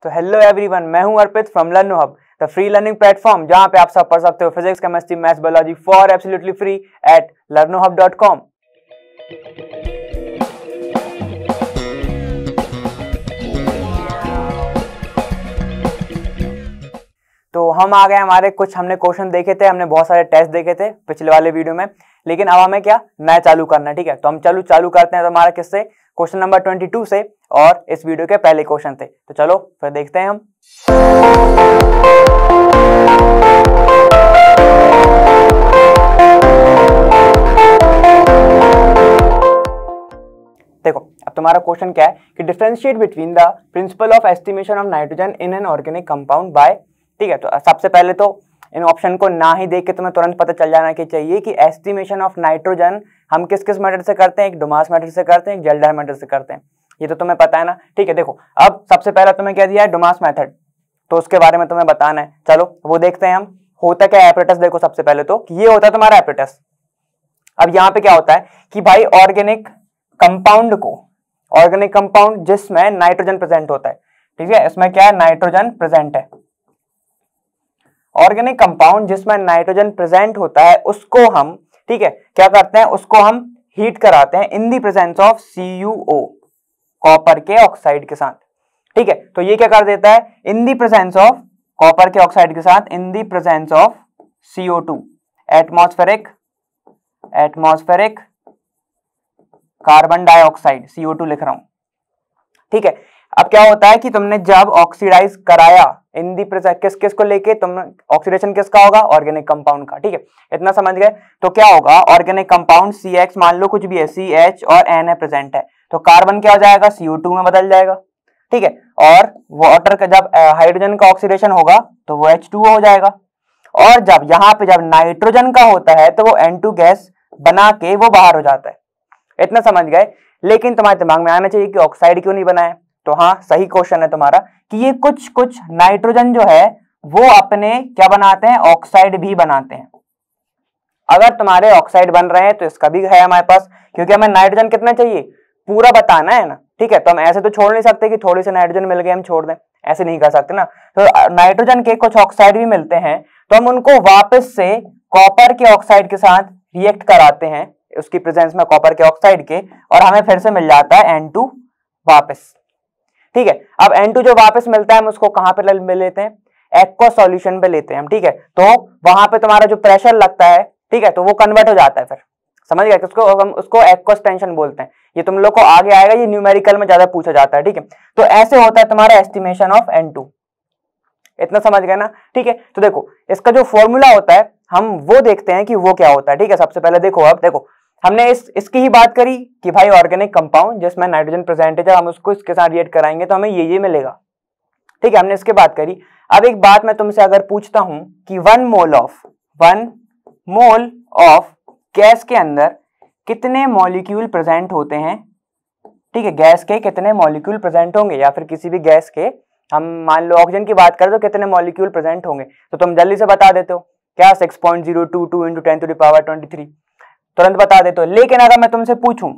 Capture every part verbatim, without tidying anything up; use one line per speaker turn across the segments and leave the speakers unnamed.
तो hello everyone, मैं हूं Arpit from Learno hub, the free learning platform जहां पे आप सब पढ़ सकते हो physics, chemistry, maths, biology for absolutely free at Learno hub dot com. तो हम आ गए, हमारे कुछ हमने क्वेश्चन देखे थे, हमने बहुत सारे टेस्ट देखे थे पिछले वाले वीडियो में, लेकिन अब हमें क्या नया चालू करना है। ठीक है, तो हम चलो चालू करते हैं। तो हमारा किससे, क्वेश्चन नंबर बाईस से, और इस वीडियो के पहले क्वेश्चन थे। तो चलो फिर देखते हैं हम। देखो अब तुम्हारा क्वेश्चन क्या है कि differentiate between the principle of estimation of nitrogen in an organic compound by. ठीक है, तो सबसे पहले तो इन ऑप्शन को ना ही देख के तुम्हें तुरंत पता चल जाना कि चाहिए कि एस्टिमेशन ऑफ नाइट्रोजन हम किस किस मेथड से करते हैं। एक डुमास मेथड से करते हैं, एक जेल्डर मेथड से करते हैं, ये तो तुम्हें पता है ना। ठीक है, देखो अब सबसे पहला तुम्हें क्या दिया है, डुमास मेथड, तो उसके बारे में तुम्हें बताना है। चलो वो देखते हैं हम। होता क्या है एपरेटस, देखो सबसे पहले तो ये होता है तुम्हारा एपरेटस। अब यहाँ पे क्या होता है कि भाई ऑर्गेनिक कंपाउंड को, ऑर्गेनिक कंपाउंड जिसमें नाइट्रोजन प्रेजेंट होता है, ठीक है, इसमें क्या है नाइट्रोजन प्रेजेंट है। ऑर्गेनिक कंपाउंड जिसमें नाइट्रोजन प्रेजेंट होता है उसको हम, ठीक है, क्या करते हैं, उसको हम हीट कराते हैं in the presence of C U O, copper के ऑक्साइड के साथ। ठीक है, तो ये क्या कर देता है, in the presence of copper के ऑक्साइड के साथ, in the presence of C O two, atmospheric atmospheric carbon dioxide, C O two लिख रहा हूं। ठीक है, अब क्या होता है कि तुमने जब ऑक्सीडाइज कराया इन दी प्रेजेंस, किस किस को लेके, तुम ऑक्सीडेशन किसका होगा, ऑर्गेनिक कंपाउंड का। ठीक है, इतना समझ गए। तो क्या होगा, ऑर्गेनिक कंपाउंड सी एक्स, मान लो कुछ भी है, सी एच और एन है प्रेजेंट है, तो कार्बन क्या हो जाएगा, सी ओ टू में बदल जाएगा। ठीक है, और वाटर का जब हाइड्रोजन का ऑक्सीडेशन होगा तो वो एच टू ओ हो जाएगा, और जब यहाँ पे जब नाइट्रोजन का होता है तो वो एन टू गैस बना के वो बाहर हो जाता है। इतना समझ गए। लेकिन तुम्हारे दिमाग में आना चाहिए कि ऑक्साइड क्यों नहीं बनाए। तो हाँ, सही क्वेश्चन है तुम्हारा कि ये कुछ कुछ नाइट्रोजन जो है वो अपने क्या बनाते हैं, ऑक्साइड भी बनाते हैं। अगर तुम्हारे ऑक्साइड बन रहे हैं तो इसका भी है हमारे पास, क्योंकि हमें नाइट्रोजन कितना चाहिए, पूरा बताना है ना। ठीक है, तो हम ऐसे तो छोड़ नहीं सकते कि थोड़ी सी नाइट्रोजन मिल गए हम छोड़ दें, ऐसे नहीं कर सकते ना। तो नाइट्रोजन के कुछ ऑक्साइड भी मिलते हैं, तो हम उनको वापस से कॉपर के ऑक्साइड के साथ रिएक्ट कराते हैं, उसकी प्रेजेंस में कॉपर के ऑक्साइड के, और हमें फिर से मिल जाता है एन टू वापस। ठीक है, अब एन टू जो वापस मिलता है हम उसको कहां पे ले लेते हैं, एक्वा सॉल्यूशन पे लेते हैं हम। ठीक है, तो वहां पे तुम्हारा जो प्रेशर लगता है, ठीक है, तो वो कन्वर्ट हो जाता है, फिर समझ गए, उसको हम उसको एक्वस टेंशन बोलते हैं। ये तुम लोग को आगे आएगा, ये न्यूमेरिकल में ज्यादा पूछा जाता है। ठीक है, तो ऐसे होता है तुम्हारा एस्टिमेशन ऑफ एन टू। इतना समझ गए ना। ठीक है, तो देखो इसका जो फॉर्मूला होता है हम वो देखते हैं कि वो क्या होता है। ठीक है, सबसे पहले देखो, अब देखो हमने इस इसकी ही बात करी कि भाई ऑर्गेनिक कंपाउंड जिसमें नाइट्रोजन प्रेजेंट है, जब हम उसको इसके साथ रिएक्ट कराएंगे तो हमें ये ये मिलेगा। ठीक है, हमने इसके बात करी। अब एक बात मैं तुमसे अगर पूछता हूं कि one mole of one mole of gas के अंदर कितने मॉलिक्यूल प्रेजेंट होते हैं। ठीक है, गैस के कितने मॉलिक्यूल प्रेजेंट होंगे, या फिर किसी भी गैस के, हम मान लो ऑक्सीजन की बात करें तो कितने मॉलिक्यूल प्रेजेंट होंगे, तो तुम जल्दी से बता देते हो क्या, six point zero two two into ten to the power twenty three, तुरंत बता देते हो। लेकिन अगर मैं तुमसे पूछूं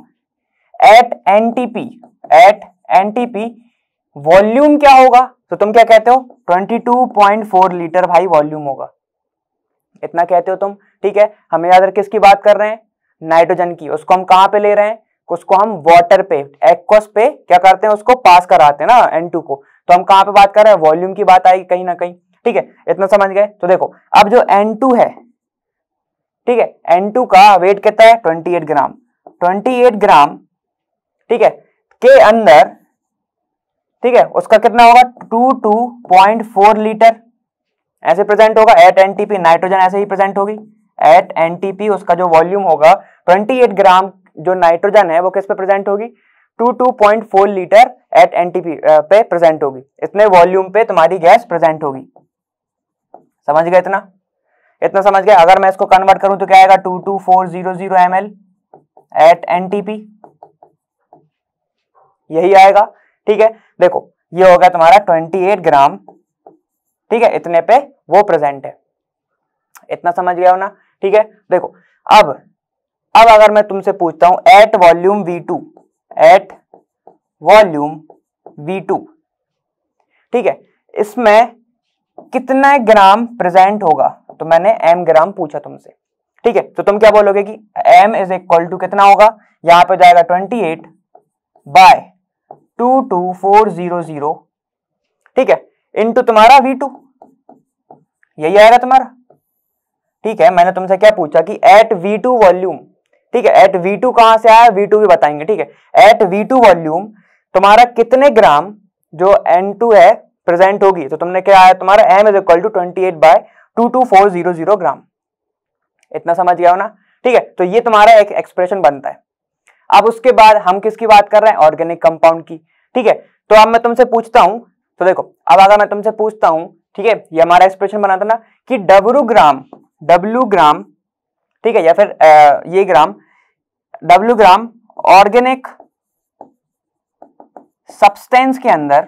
at NTP, at NTP volume क्या होगा, तो तुम क्या कहते हो, twenty two point four litre भाई वॉल्यूम होगा, इतना कहते हो तुम। ठीक है, हम याद किसकी बात कर रहे हैं, नाइट्रोजन की। उसको हम कहां पे ले रहे हैं, उसको हम वाटर पे, एक्वस पे क्या करते हैं, उसको पास कराते हैं ना एन टू को, तो हम कहां पे बात कर रहे हैं, वॉल्यूम की बात आएगी कहीं ना कहीं। ठीक है, इतना समझ गए। तो देखो अब जो एन टू है, ठीक है, एन टू का वेट कितना है, अट्ठाईस ग्राम, अट्ठाईस ग्राम, ठीक है, के अंदर, ठीक है, उसका कितना होगा, बाईस पॉइंट फोर लीटर ऐसे प्रेजेंट होगा एट एनटीपी। नाइट्रोजन ऐसे ही प्रेजेंट होगी एट एनटीपी, उसका जो वॉल्यूम होगा अट्ठाईस ग्राम, जो नाइट्रोजन है वो किस पे प्रेजेंट होगी, बाईस point four litre at NTP पे प्रेजेंट होगी। इतने वॉल्यूम पे तुम्हारी गैस प्रेजेंट होगी। समझ गए इतना, इतना समझ गए। अगर मैं इसको कन्वर्ट करूं तो क्या आएगा, two two four zero zero M L at NTP, यही आएगा। ठीक है, देखो ये हो गया तुम्हारा अट्ठाईस ग्राम, ठीक है, इतने पे वो प्रेजेंट है। इतना समझ गया हो ना। ठीक है, देखो अब अब अगर मैं तुमसे पूछता हूं at volume V two, at volume V two, ठीक है, इसमें कितना ग्राम प्रेजेंट होगा, तो मैंने एम ग्राम पूछा तुमसे, ठीक है, तो तुम क्या बोलोगे कि एम इज इक्वल टू कितना होगा, यहां पे जाएगा twenty eight by two two four zero zero, ठीक है, इनटू तुम्हारा वी टू, यही आएगा तुम्हारा, ठीक है। मैंने तुमसे क्या पूछा कि एट वी टू वॉल्यूम, ठीक है, एट वी टू कहां से आया, वी टू भी बताएंगे, ठीक है, एट वी टू वॉल्यूम तुम्हारा कितने ग्राम जो एन टू है प्रेजेंट होगी, तो तुमने क्या आया तुम्हारा M is equal to twenty eight by two two four zero zero gram, इतना समझ गया हो ना, ठीक है। तो ये तुम्हारा एक एक्सप्रेशन बनता है। अब उसके बाद हम किसकी बात कर रहे हैं, ऑर्गेनिक कंपाउंड की, ठीक है। तो अब मैं तुमसे पूछता हूं, तो देखो अब अगर मैं तुमसे पूछता हूं, ठीक है, ये हमारा एक्सप्रेशन बना था ना कि डब्ल्यू ग्राम, डब्ल्यू ग्राम, ठीक है, या फिर आ, ये gram, W gram organic substance के अंदर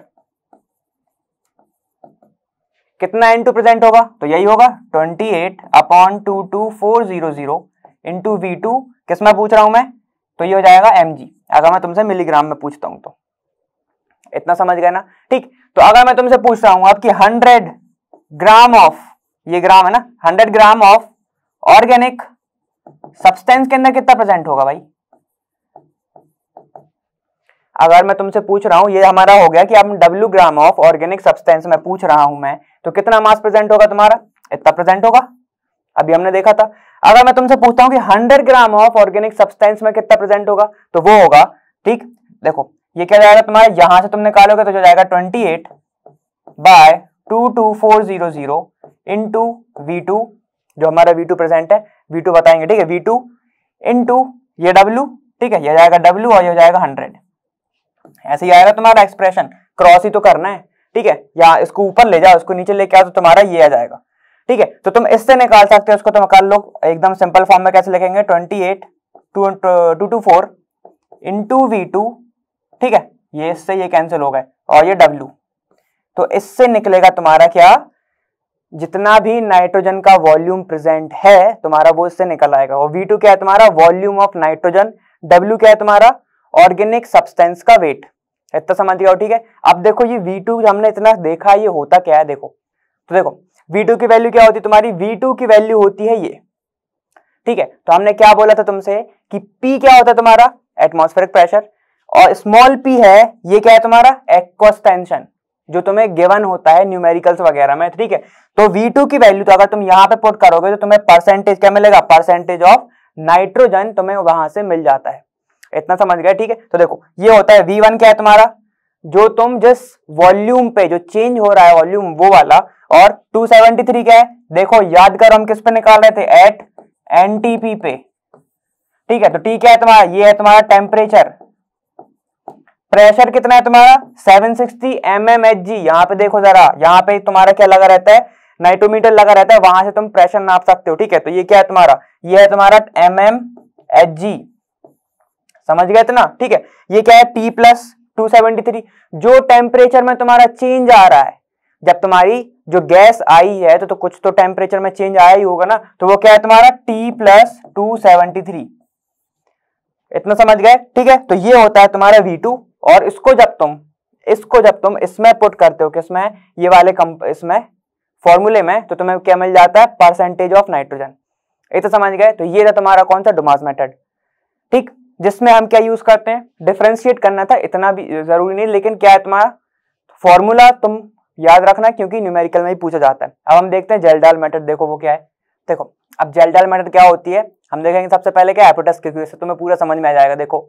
कितना एन टू प्रेजेंट होगा, तो यही होगा twenty eight upon two two four zero zero into V two, किस में पूछ रहा हूं मैं, तो ये हो जाएगा एमजी, अगर मैं तुमसे मिलीग्राम में पूछता हूं तो, इतना समझ गए ना, ठीक। तो अगर मैं तुमसे पूछ रहा हूं आपकी हंड्रेड ग्राम ऑफ, ये ग्राम है ना, hundred gram of organic substance के अंदर कितना प्रेजेंट होगा भाई, अगर मैं तुमसे पूछ रहा हूं, ये हमारा हो गया कि अब W gram of organic substance में पूछ रहा हूं मैं, तो कितना मास प्रेजेंट होगा तुम्हारा, इतना प्रेजेंट होगा, अभी हमने देखा था। अगर मैं तुमसे पूछता हूं कि hundred gram of organic substance में कितना प्रेजेंट होगा, तो वो होगा, ठीक, देखो ये क्या जाएगा तुम्हारा, यहां से तुम निकालोगे तो जो जाएगा twenty eight by two two four zero zero into V two, जो हमारा वी टू प्रेजेंट है, वी टू बताएंगे, ठीक है, वी टू इंटू ये डब्ल्यू, ठीक है, ये जाएगा डब्ल्यू और ये जाएगा हंड्रेड, ऐसे ही आएगा तुम्हारा एक्सप्रेशन, क्रॉस ही तो करना है, ठीक है, या इसको ऊपर ले जाओ, इसको नीचे लेके आओ तो तुम्हारा ये आ जाएगा, ठीक है। तो तुम इससे निकाल सकते हो, उसको तुम कर लो एकदम सिंपल फॉर्म में, कैसे लिखेंगे, twenty eight two two four into V two, ठीक है, ये इससे ये कैंसिल हो गए और ये डब्ल्यू, तो इससे निकलेगा तुम्हारा क्या, जितना भी नाइट्रोजन का वॉल्यूम प्रेजेंट है तुम्हारा वो इससे निकल आएगा, और वी टू क्या है तुम्हारा, वॉल्यूम ऑफ नाइट्रोजन, डब्ल्यू क्या है तुम्हारा, ऑर्गेनिक सब्सटेंस का वेट, इतना समझ गया, ठीक है। अब देखो ये वी टू हमने इतना देखा, ये होता क्या है, देखो तो देखो वी टू की वैल्यू क्या होती है तुम्हारी, वी टू की वैल्यू होती है ये, ठीक है। तो हमने क्या बोला था तुमसे कि P क्या होता है तुम्हारा, एटमॉस्फेरिक प्रेशर, और स्मॉल p है ये क्या है तुम्हारा, एक्वस टेंशन, जो तुम्हें गिवन होता है न्यूमेरिकल्स वगैरह में, ठीक है। तो वी टू की वैल्यू तो अगर तुम यहां पे पुट करोगे तो तुम्हें परसेंटेज क्या मिलेगा, परसेंटेज ऑफ नाइट्रोजन तुम्हें वहां से मिल जाता है, इतना समझ गए, ठीक है। तो देखो ये होता है वी वन क्या है तुम्हारा, जो तुम जिस वॉल्यूम पे जो चेंज हो रहा है वॉल्यूम वो वाला, और टू सेवेंटी थ्री क्या है, देखो याद करो हम किस पे निकाल रहे थे, एट एनटीपी पे, ठीक है। तो टी क्या है तुम्हारा, ये है तुम्हारा टेम्परेचर, प्रेशर कितना है तुम्हारा seven sixty M M H G, यहाँ पे देखो जरा, यहाँ पे तुम्हारा क्या लगा रहता है, नाइट्रोमीटर लगा रहता है, वहां से तुम प्रेशर नाप सकते हो, ठीक है। तो ये क्या है तुम्हारा, ये है तुम्हारा एम एम एच जी, समझ गए थे ना, ठीक है। ये क्या है T plus two seventy three, जो टेम्परेचर में तुम्हारा चेंज आ रहा है, जब तुम्हारी जो गैस आई है तो, तो कुछ तो टेम्परेचर में चेंज आया ही होगा ना, तो वो क्या है तुम्हारा T plus two seventy three, इतना समझ गए, ठीक है। तो ये होता है तुम्हारा वी टू, और इसको जब तुम इसको जब तुम इसमें पुट करते हो, किसमें, ये वाले कंप इसमें फॉर्मूले में, तो तुम्हें क्या मिल जाता है, परसेंटेज ऑफ नाइट्रोजन, इतना समझ गए। तो ये था तुम्हारा कौन सा, डुमास मेथड, ठीक, जिसमें हम क्या यूज करते हैं, डिफरेंशिएट करना था, इतना भी जरूरी नहीं, लेकिन क्या है तुम्हारा फॉर्मूला तुम याद रखना, क्योंकि न्यूमेरिकल में ही पूछा जाता है। अब हम देखते हैं जेल्डाल मेथड, देखो वो क्या है, देखो अब जेल्डाल मेथड क्या होती है हम देखेंगे। सबसे पहले क्या, एपोटस की क्यू, तुम्हें पूरा समझ में आ जाएगा। देखो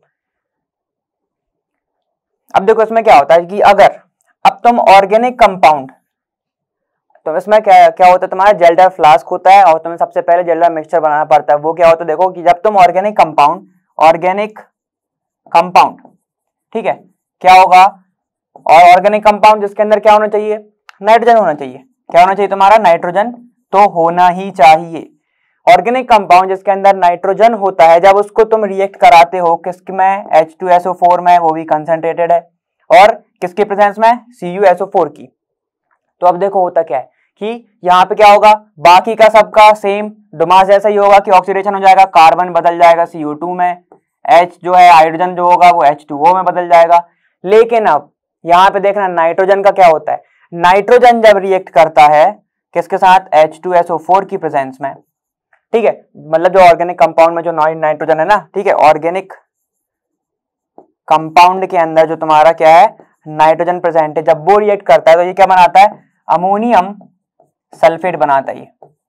अब देखो इसमें क्या होता है कि अगर अब तुम ऑर्गेनिक कंपाउंड, तो इसमें क्या क्या होता है तुम्हारा, जेल्डाल फ्लास्क होता है, और तुम्हें सबसे पहले जेल्डाल मिक्सचर बनाना पड़ता है। वो क्या होता है, देखो कि जब तुम ऑर्गेनिक कंपाउंड ऑर्गेनिक कंपाउंड ठीक है, क्या होगा, और ऑर्गेनिक कंपाउंड जिसके अंदर क्या होना चाहिए, नाइट्रोजन होना चाहिए, क्या होना चाहिए तुम्हारा, नाइट्रोजन तो होना ही चाहिए। ऑर्गेनिक कंपाउंड जिसके अंदर नाइट्रोजन होता है, जब उसको तुम रिएक्ट कराते हो किसके में, H two S O four में, वो भी कंसंट्रेटेड है, और किसके प्रेजेंस में, C U S O four की। तो अब देखो होता क्या है कि यहाँ पे क्या होगा, बाकी का सबका सेम डुमास जैसा ही होगा कि ऑक्सीडेशन हो जाएगा, कार्बन बदल जाएगा सी ओ टू में, H जो है हाइड्रोजन जो होगा वो एच टू ओ में बदल जाएगा। लेकिन अब यहाँ पे देखना नाइट्रोजन का क्या होता है, नाइट्रोजन जब रिएक्ट करता है किसके साथ, H two S O four की प्रेजेंस में, ठीक है, मतलब जो ऑर्गेनिक कंपाउंड में जो नाइट्रोजन है ना, ठीक है, ऑर्गेनिक कंपाउंड के अंदर जो तुम्हारा क्या है, नाइट्रोजन प्रेजेंट है, जब वो रिएक्ट करता है तो ये क्या बनाता है, अमोनियम सल्फेट बनाता है।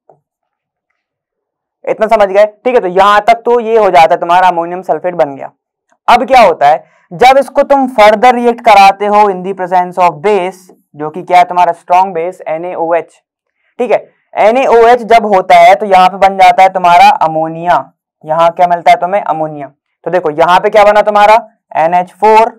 इतना समझ गए, ठीक है। तो यहां तक तो ये हो जाता है तुम्हारा अमोनियम सल्फेट बन गया। अब क्या होता है, जब इसको तुम फर्दर रिएक्ट कराते हो in the presence of base, जो कि क्या है तुम्हारा strong base N A O H, ठीक है, एन ए ओ एच जब होता है तो यहाँ पे बन जाता है तुम्हारा अमोनिया, यहाँ क्या मिलता है तुम्हें, अमोनिया। तो देखो यहाँ पे क्या बना तुम्हारा, N H four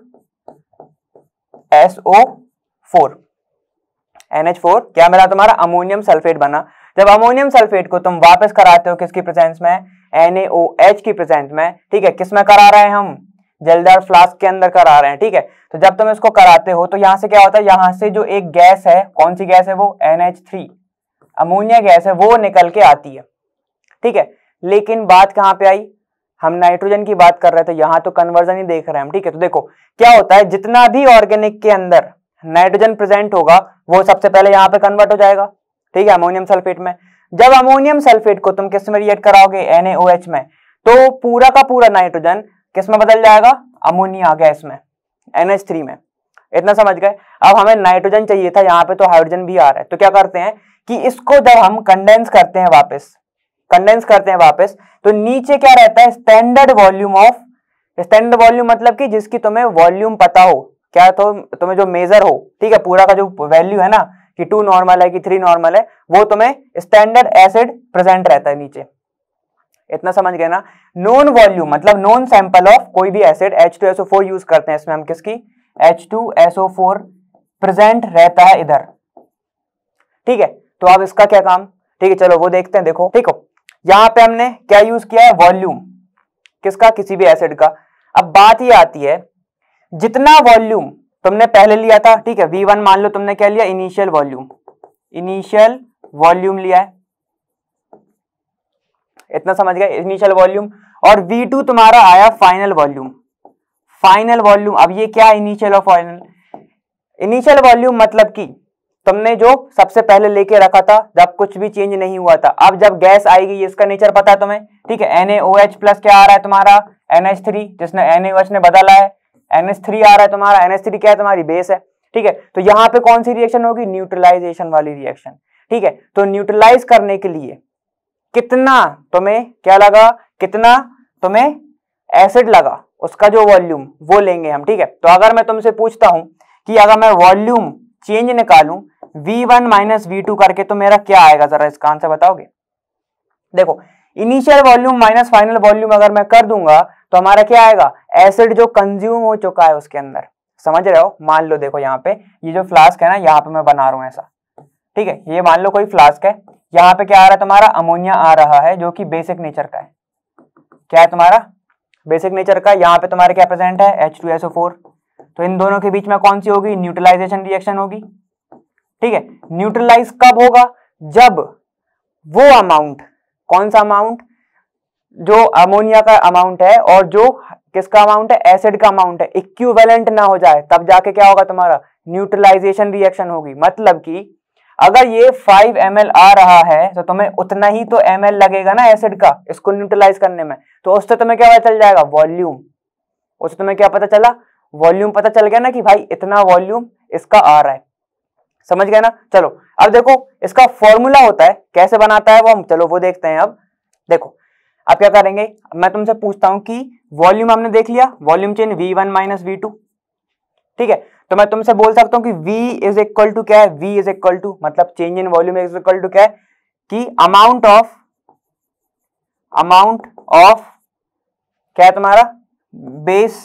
S O four, N H four क्या मिला तुम्हारा, अमोनियम सल्फेट बना। जब अमोनियम सल्फेट को तुम वापस कराते हो किसकी प्रेजेंस में, एन ए ओ एच की प्रेजेंस में, ठीक है, किस में करा रहे हैं हम, जलदार फ्लास्क के अंदर करा रहे हैं, ठीक है। तो जब तुम इसको कराते हो तो यहाँ से क्या होता है, यहाँ से जो एक गैस है, कौन सी गैस है वो, N H three, ammonia gas है, वो निकल के आती है, ठीक है। लेकिन बात कहाँ पे आई, हम नाइट्रोजन की बात कर रहे थे, यहाँ तो कन्वर्जन ही देख रहे हैं हम, ठीक है। तो देखो क्या होता है, जितना भी ऑर्गेनिक के अंदर नाइट्रोजन प्रेजेंट होगा वो सबसे पहले यहाँ पे कन्वर्ट हो जाएगा, ठीक है, अमोनियम सल्फेट में। जब अमोनियम सल्फेट को तुम किस में रिएक्ट कराओगे, एन ए ओ एच में, तो पूरा का पूरा नाइट्रोजन किस में बदल जाएगा, अमोनिया गैस में, एन एच थ्री में। इतना समझ गए। अब हमें नाइट्रोजन चाहिए था, यहाँ पे तो हाइड्रोजन भी आ रहा है, तो क्या करते हैं कि इसको जब हम कंडेंस करते हैं वापस, कंडेंस करते हैं वापस, तो नीचे क्या रहता है, standard volume of, standard volume मतलब कि जिसकी तुम्हें वॉल्यूम पता हो, क्या तो तुम्हें जो मेजर हो, ठीक है, पूरा का जो वैल्यू है ना, कि टू नॉर्मल है कि थ्री नॉर्मल है, वो तुम्हें स्टैंडर्ड एसिड प्रेजेंट रहता है नीचे। इतना समझ गए ना। नोन वॉल्यूम मतलब नोन सैंपल ऑफ कोई भी acid, H two S O four use करते हैं इसमें हम, किसकी, H two S O four present रहता है इधर, ठीक है। तो अब इसका क्या काम, ठीक है, चलो वो देखते हैं। देखो ठीक हो, यहां पे हमने क्या यूज किया है, वॉल्यूम किसका, किसी भी एसिड का। अब बात ये आती है, जितना वॉल्यूम तुमने पहले लिया था, ठीक है, वी वन मान लो तुमने क्या लिया, इनिशियल वॉल्यूम, इनिशियल वॉल्यूम लिया है, इतना समझ गए, इनिशियल वॉल्यूम। और वी टू तुम्हारा आया फाइनल वॉल्यूम, फाइनल वॉल्यूम। अब ये क्या इनिशियल और फाइनल, इनिशियल वॉल्यूम मतलब कि तुमने जो सबसे पहले लेके रखा था जब कुछ भी चेंज नहीं हुआ था, अब जब गैस आएगी इसका नेचर पता है तुम्हें, ठीक है, N A O H plus क्या आ रहा है तुम्हारा, एन एच थ्री, जिसने एन ए ओ एच ने बदला है, एन एच थ्री आ रहा है तुम्हारा, एन एच थ्री क्या है तुम्हारी बेस है, ठीक है। तो यहाँ पे कौन सी रिएक्शन होगी, न्यूट्रलाइजेशन वाली रिएक्शन, ठीक है। तो न्यूट्रलाइज करने के लिए कितना तुम्हें क्या लगा, कितना तुम्हें एसिड लगा, उसका जो वॉल्यूम वो लेंगे हम, ठीक है। तो अगर मैं तुमसे पूछता हूं कि अगर मैं वॉल्यूम चेंज निकालूं V one minus V two करके, तो मेरा क्या आएगा, जरा इसका आंसर बताओगे। देखो initial volume minus final volume अगर मैं कर दूंगा तो हमारा क्या आएगा, एसिड जो कंज्यूम हो चुका है उसके अंदर, समझ रहे हो। मान लो देखो यहाँ पे ये जो फ्लास्क है ना, यहाँ पे मैं बना रहा हूं ऐसा, ठीक है, ये मान लो कोई फ्लास्क है, यहाँ पे क्या आ रहा है तुम्हारा, अमोनिया आ रहा है जो कि बेसिक नेचर का है, क्या है तुम्हारा, बेसिक नेचर का। यहाँ पे तुम्हारे क्या प्रेजेंट है, H two S O four. तो इन दोनों के बीच में कौन सी होगी, न्यूट्रलाइजेशन रिएक्शन होगी, ठीक है। न्यूट्रलाइज कब होगा, जब वो अमाउंट, कौन सा अमाउंट, जो अमोनिया का अमाउंट है और जो किसका अमाउंट है, एसिड का अमाउंट है, इक्विवेलेंट ना हो जाए, तब जाके क्या होगा तुम्हारा, न्यूट्रलाइजेशन रिएक्शन होगी। मतलब कि अगर ये फाइव एम एल आ रहा है तो तुम्हें उतना ही तो एम एल लगेगा ना एसिड का इसको न्यूट्रलाइज करने में, तो उससे तुम्हें क्या पता चल जाएगा, वॉल्यूम। उससे तुम्हें क्या पता चला, वॉल्यूम पता चल गया ना कि भाई इतना वॉल्यूम इसका आ रहा है, समझ गए ना। चलो अब देखो इसका फॉर्मूला होता है, कैसे बनाता है वो हम, चलो वो देखते हैं। अब देखो अब क्या करेंगे, मैं तुमसे पूछता हूं कि वॉल्यूम हमने देख लिया, volume change V one minus V two, ठीक है। तो मैं तुमसे बोल सकता हूं कि V इज इक्वल टू क्या है, V इज इक्वल टू मतलब change in volume is equal to क्या है, कि अमाउंट ऑफ, अमाउंट ऑफ क्या है तुम्हारा, बेस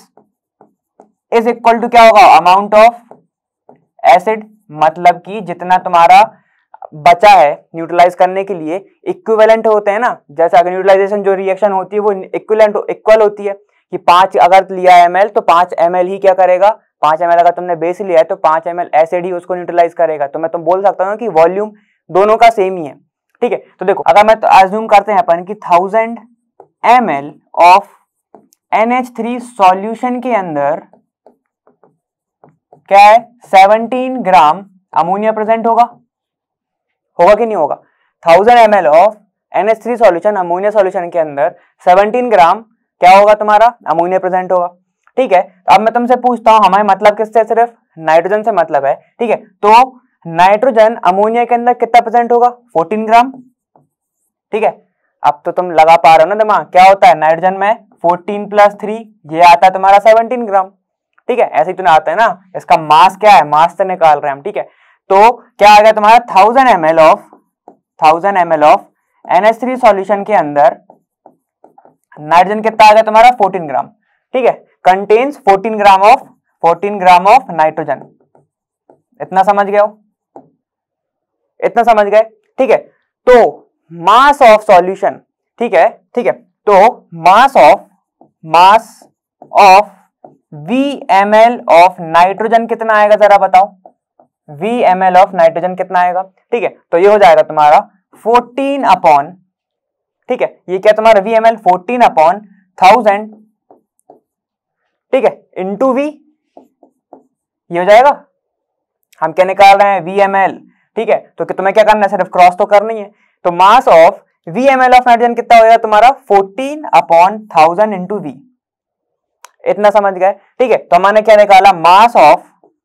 इज इक्वल टू क्या होगा, अमाउंट ऑफ एसिड। मतलब कि जितना तुम्हारा बचा है न्यूट्रलाइज करने के लिए, इक्विवेलेंट होते हैं ना, जैसे अगर न्यूट्रलाइजेशन जो रिएक्शन होती है वो इक्विवेलेंट इक्वल होती है, कि पांच अगर लिया एम एल तो पांच एम एल ही क्या करेगा, पांच एम एल अगर तुमने बेस लिया है तो पांच एम एल एसिड ही उसको न्यूट्रलाइज करेगा। तो मैं तुम बोल सकता हूँ कि वॉल्यूम दोनों का सेम ही है, ठीक है। तो देखो अगर मैं तो अज्यूम करते हैं अपन कि thousand M L of N H three solution के अंदर क्या है, सेवनटीन ग्राम अमोनिया प्रेजेंट होगा, होगा कि नहीं होगा? Thousand M L of N H three solution, ammonia solution के अंदर सेवनटीन ग्राम क्या होगा तुम्हारा? अमोनिया प्रेजेंट होगा। ठीक है, अब मैं तुमसे पूछता हूं, हमारे मतलब किससे? सिर्फ नाइट्रोजन से मतलब है। ठीक है, तो नाइट्रोजन अमोनिया के अंदर कितना प्रेजेंट होगा? Fourteen gram. ठीक है, अब तो तुम लगा पा रहे हो ना दिमाग, क्या होता है नाइट्रोजन में? फोर्टीन प्लस थ्री, ये आता है तुम्हारा सेवनटीन ग्राम। ठीक है, ऐसे ही तो आता है ना, इसका मास क्या है? मास से निकाल रहे हैं हम। ठीक है, तो क्या आ गया तुम्हारा? Thousand M L of thousand M L of N H three solution के अंदर नाइट्रोजन कितना आ गया तुम्हारा? Fourteen gram. ठीक है, contains fourteen gram of fourteen gram of nitrogen. इतना समझ गए हो? इतना समझ गए? ठीक है, तो मास ऑफ सॉल्यूशन, ठीक है, ठीक है, तो mass of mass of V M L of nitrogen कितना आएगा जरा बताओ? V M L of nitrogen कितना आएगा? ठीक है, तो ये हो जाएगा तुम्हारा फोर्टीन अपॉन, ठीक है, ये क्या तुम्हारा? V M L fourteen upon thousand, ठीक है, इंटू वी, ये हो जाएगा। हम क्या निकाल रहे हैं? V M L. ठीक है, तो कि तुम्हें क्या करना है? सिर्फ क्रॉस तो करनी है। तो mass of V M L of nitrogen कितना हो जाएगा तुम्हारा? Fourteen upon thousand into V. इतना समझ गए? ठीक है, तो हमने क्या निकाला? Mass of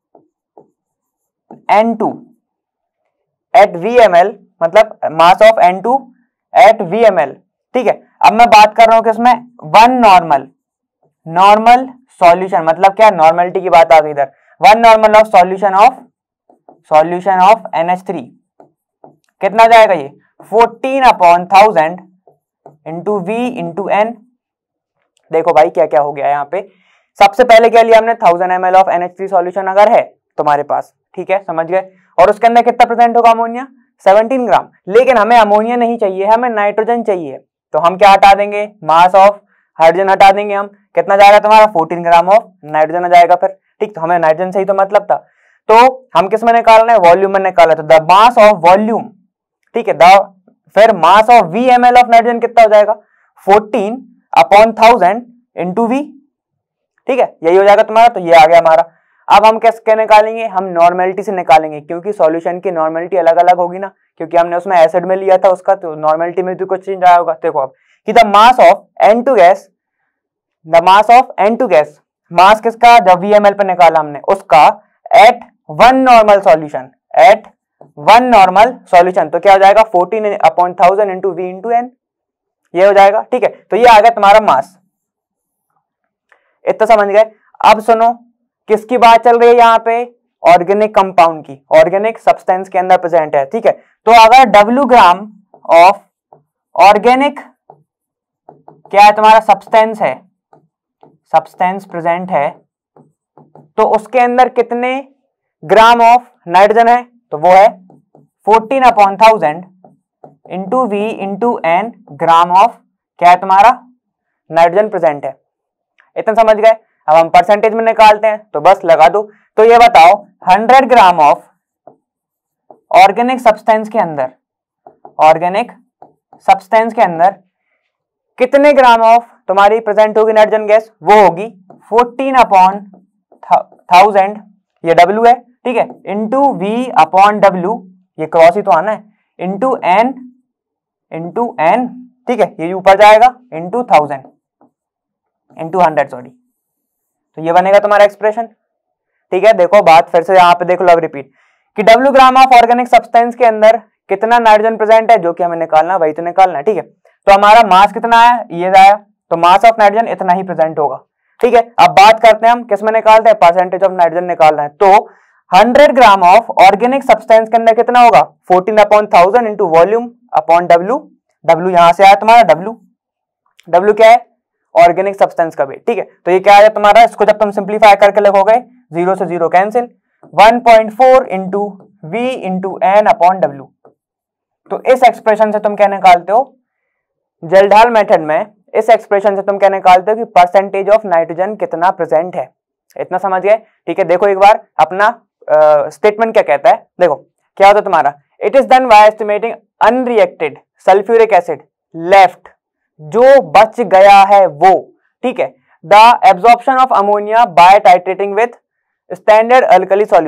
N two at V M L, मतलब mass of N two at V M L. ठीक है, अब मैं बात कर रहा हूं किसमें? वन नॉर्मल नॉर्मल सॉल्यूशन, मतलब क्या? नॉर्मलिटी की बात आ गई इधर। One normal of solution of solution of N H three कितना जाएगा? ये fourteen upon thousand into V into N. देखो भाई क्या क्या हो गया यहाँ पे। सबसे पहले क्या लिया हमने? Thousand M L of N H three solution अगर है तुम्हारे पास, ठीक है, समझ गए, और उसके अंदर कितना प्रेजेंट होगा अमोनिया? सेवनटीन ग्राम। लेकिन हमें अमोनिया नहीं चाहिए, हमें नाइट्रोजन चाहिए, तो हम क्या हटा देंगे? मास ऑफ हाइड्रोजन हटा देंगे हम। कितना जाएगा तुम्हारा? फोर्टीन ग्राम ऑफ नाइट्रोजन आ जाएगा फिर। ठीक, तो हमें नाइट्रोजन से ही तो मतलब था, तो हम किस में निकालना है? वॉल्यूम में निकालना है। तो द मास ऑफ वॉल्यूम, ठीक है, द फिर mass of V M L of nitrogen कितना हो जाएगा? Fourteen upon thousand into V. ठीक है, यही हो जाएगा तुम्हारा। तो ये आ गया हमारा। अब हम कैसे निकालेंगे? हम नॉर्मेलिटी से निकालेंगे, क्योंकि सॉल्यूशन की नॉर्मेलिटी अलग अलग होगी ना, क्योंकि हमने उसमें एसिड में लिया था उसका, तो नॉर्मेलिटी में भी कुछ चेंज आया होगा। देखो अब कि the mass of N two gas, the mass of N two gas, mass किसका? जब वी एम एल पे निकाला हमने उसका, at one normal solution, at one normal solution, तो क्या हो जाएगा? Fourteen upon thousand into V into N, ये हो जाएगा। ठीक है, तो ये आ गया तुम्हारा मास। इतना समझ गए? अब सुनो, किसकी बात चल रही है यहाँ पे? ऑर्गेनिक कंपाउंड की, ऑर्गेनिक सब्सटेंस के अंदर प्रेजेंट है। ठीक है, तो अगर डब्ल्यू ग्राम ऑफ ऑर्गेनिक क्या है तुम्हारा? सब्सटेंस है, सब्सटेंस प्रेजेंट है, तो उसके अंदर कितने ग्राम ऑफ नाइट्रोजन है? तो वो है fourteen upon thousand into V into N gram of क्या है तुम्हारा? नाइट्रोजन प्रेजेंट है। इतना समझ गए? अब हम परसेंटेज में निकालते हैं, तो बस लगा दो। तो ये बताओ, hundred gram of organic substance के अंदर, ऑर्गेनिक सब्सटेंस के अंदर कितने ग्राम ऑफ तुम्हारी प्रेजेंट होगी नाइट्रोजन गैस? वो होगी फोर्टीन अपॉन थाउजेंड, ये डब्ल्यू है, ठीक है, इंटू वी अपॉन डब्ल्यू, ये क्रॉस ही तो आना है, इंटू एन इंटू एन, ठीक है, ये ऊपर जाएगा, into thousand into hundred, sorry, तो ये बनेगा तुम्हारा एक्सप्रेशन। ठीक है, देखो बात फिर से यहाँ पे देख लो, अब रिपीट कि W gram of organic substance के अंदर कितना नाइट्रोजन प्रेजेंट है, जो कि हमें निकालना, वही तो निकालना है। ठीक है, तो हमारा मास कितना है? ये आया, तो मास ऑफ नाइट्रोजन इतना ही प्रेजेंट होगा। ठीक है, अब बात करते हैं हम किस में निकालते हैं? परसेंटेज ऑफ नाइट्रोजन निकालना है। तो hundred gram of organic substance के अंदर कितना होगा? Fourteen upon thousand into volume upon W, W यहां से आया तुम्हारा, डब्ल्यू डब्ल्यू क्या है? ऑर्गेनिक सब्सटेंस का वेट। ठीक है, तो ये क्या है तुम्हारा? इसको जब तुम सिंप्लीफाई करके लिखोगे, जीरो से zero cancel, one point four into V into N upon W. तो इस एक्सप्रेशन से तुम क्या निकालते हो? जेल्डाल मेथड में इस एक्सप्रेशन से तुम क्या निकालते हो कि परसेंटेज ऑफ नाइट्रोजन कितना प्रेजेंट है। इतना समझ गए? ठीक है, देखो एक बार अपना स्टेटमेंट uh, क्या कहता है, देखो क्या होता है तुम्हारा, it is done by estimating unreacted sulphuric acid left, जो बच गया है वो, ठीक है, the absorption of ammonia by titrating with standard alkali solution.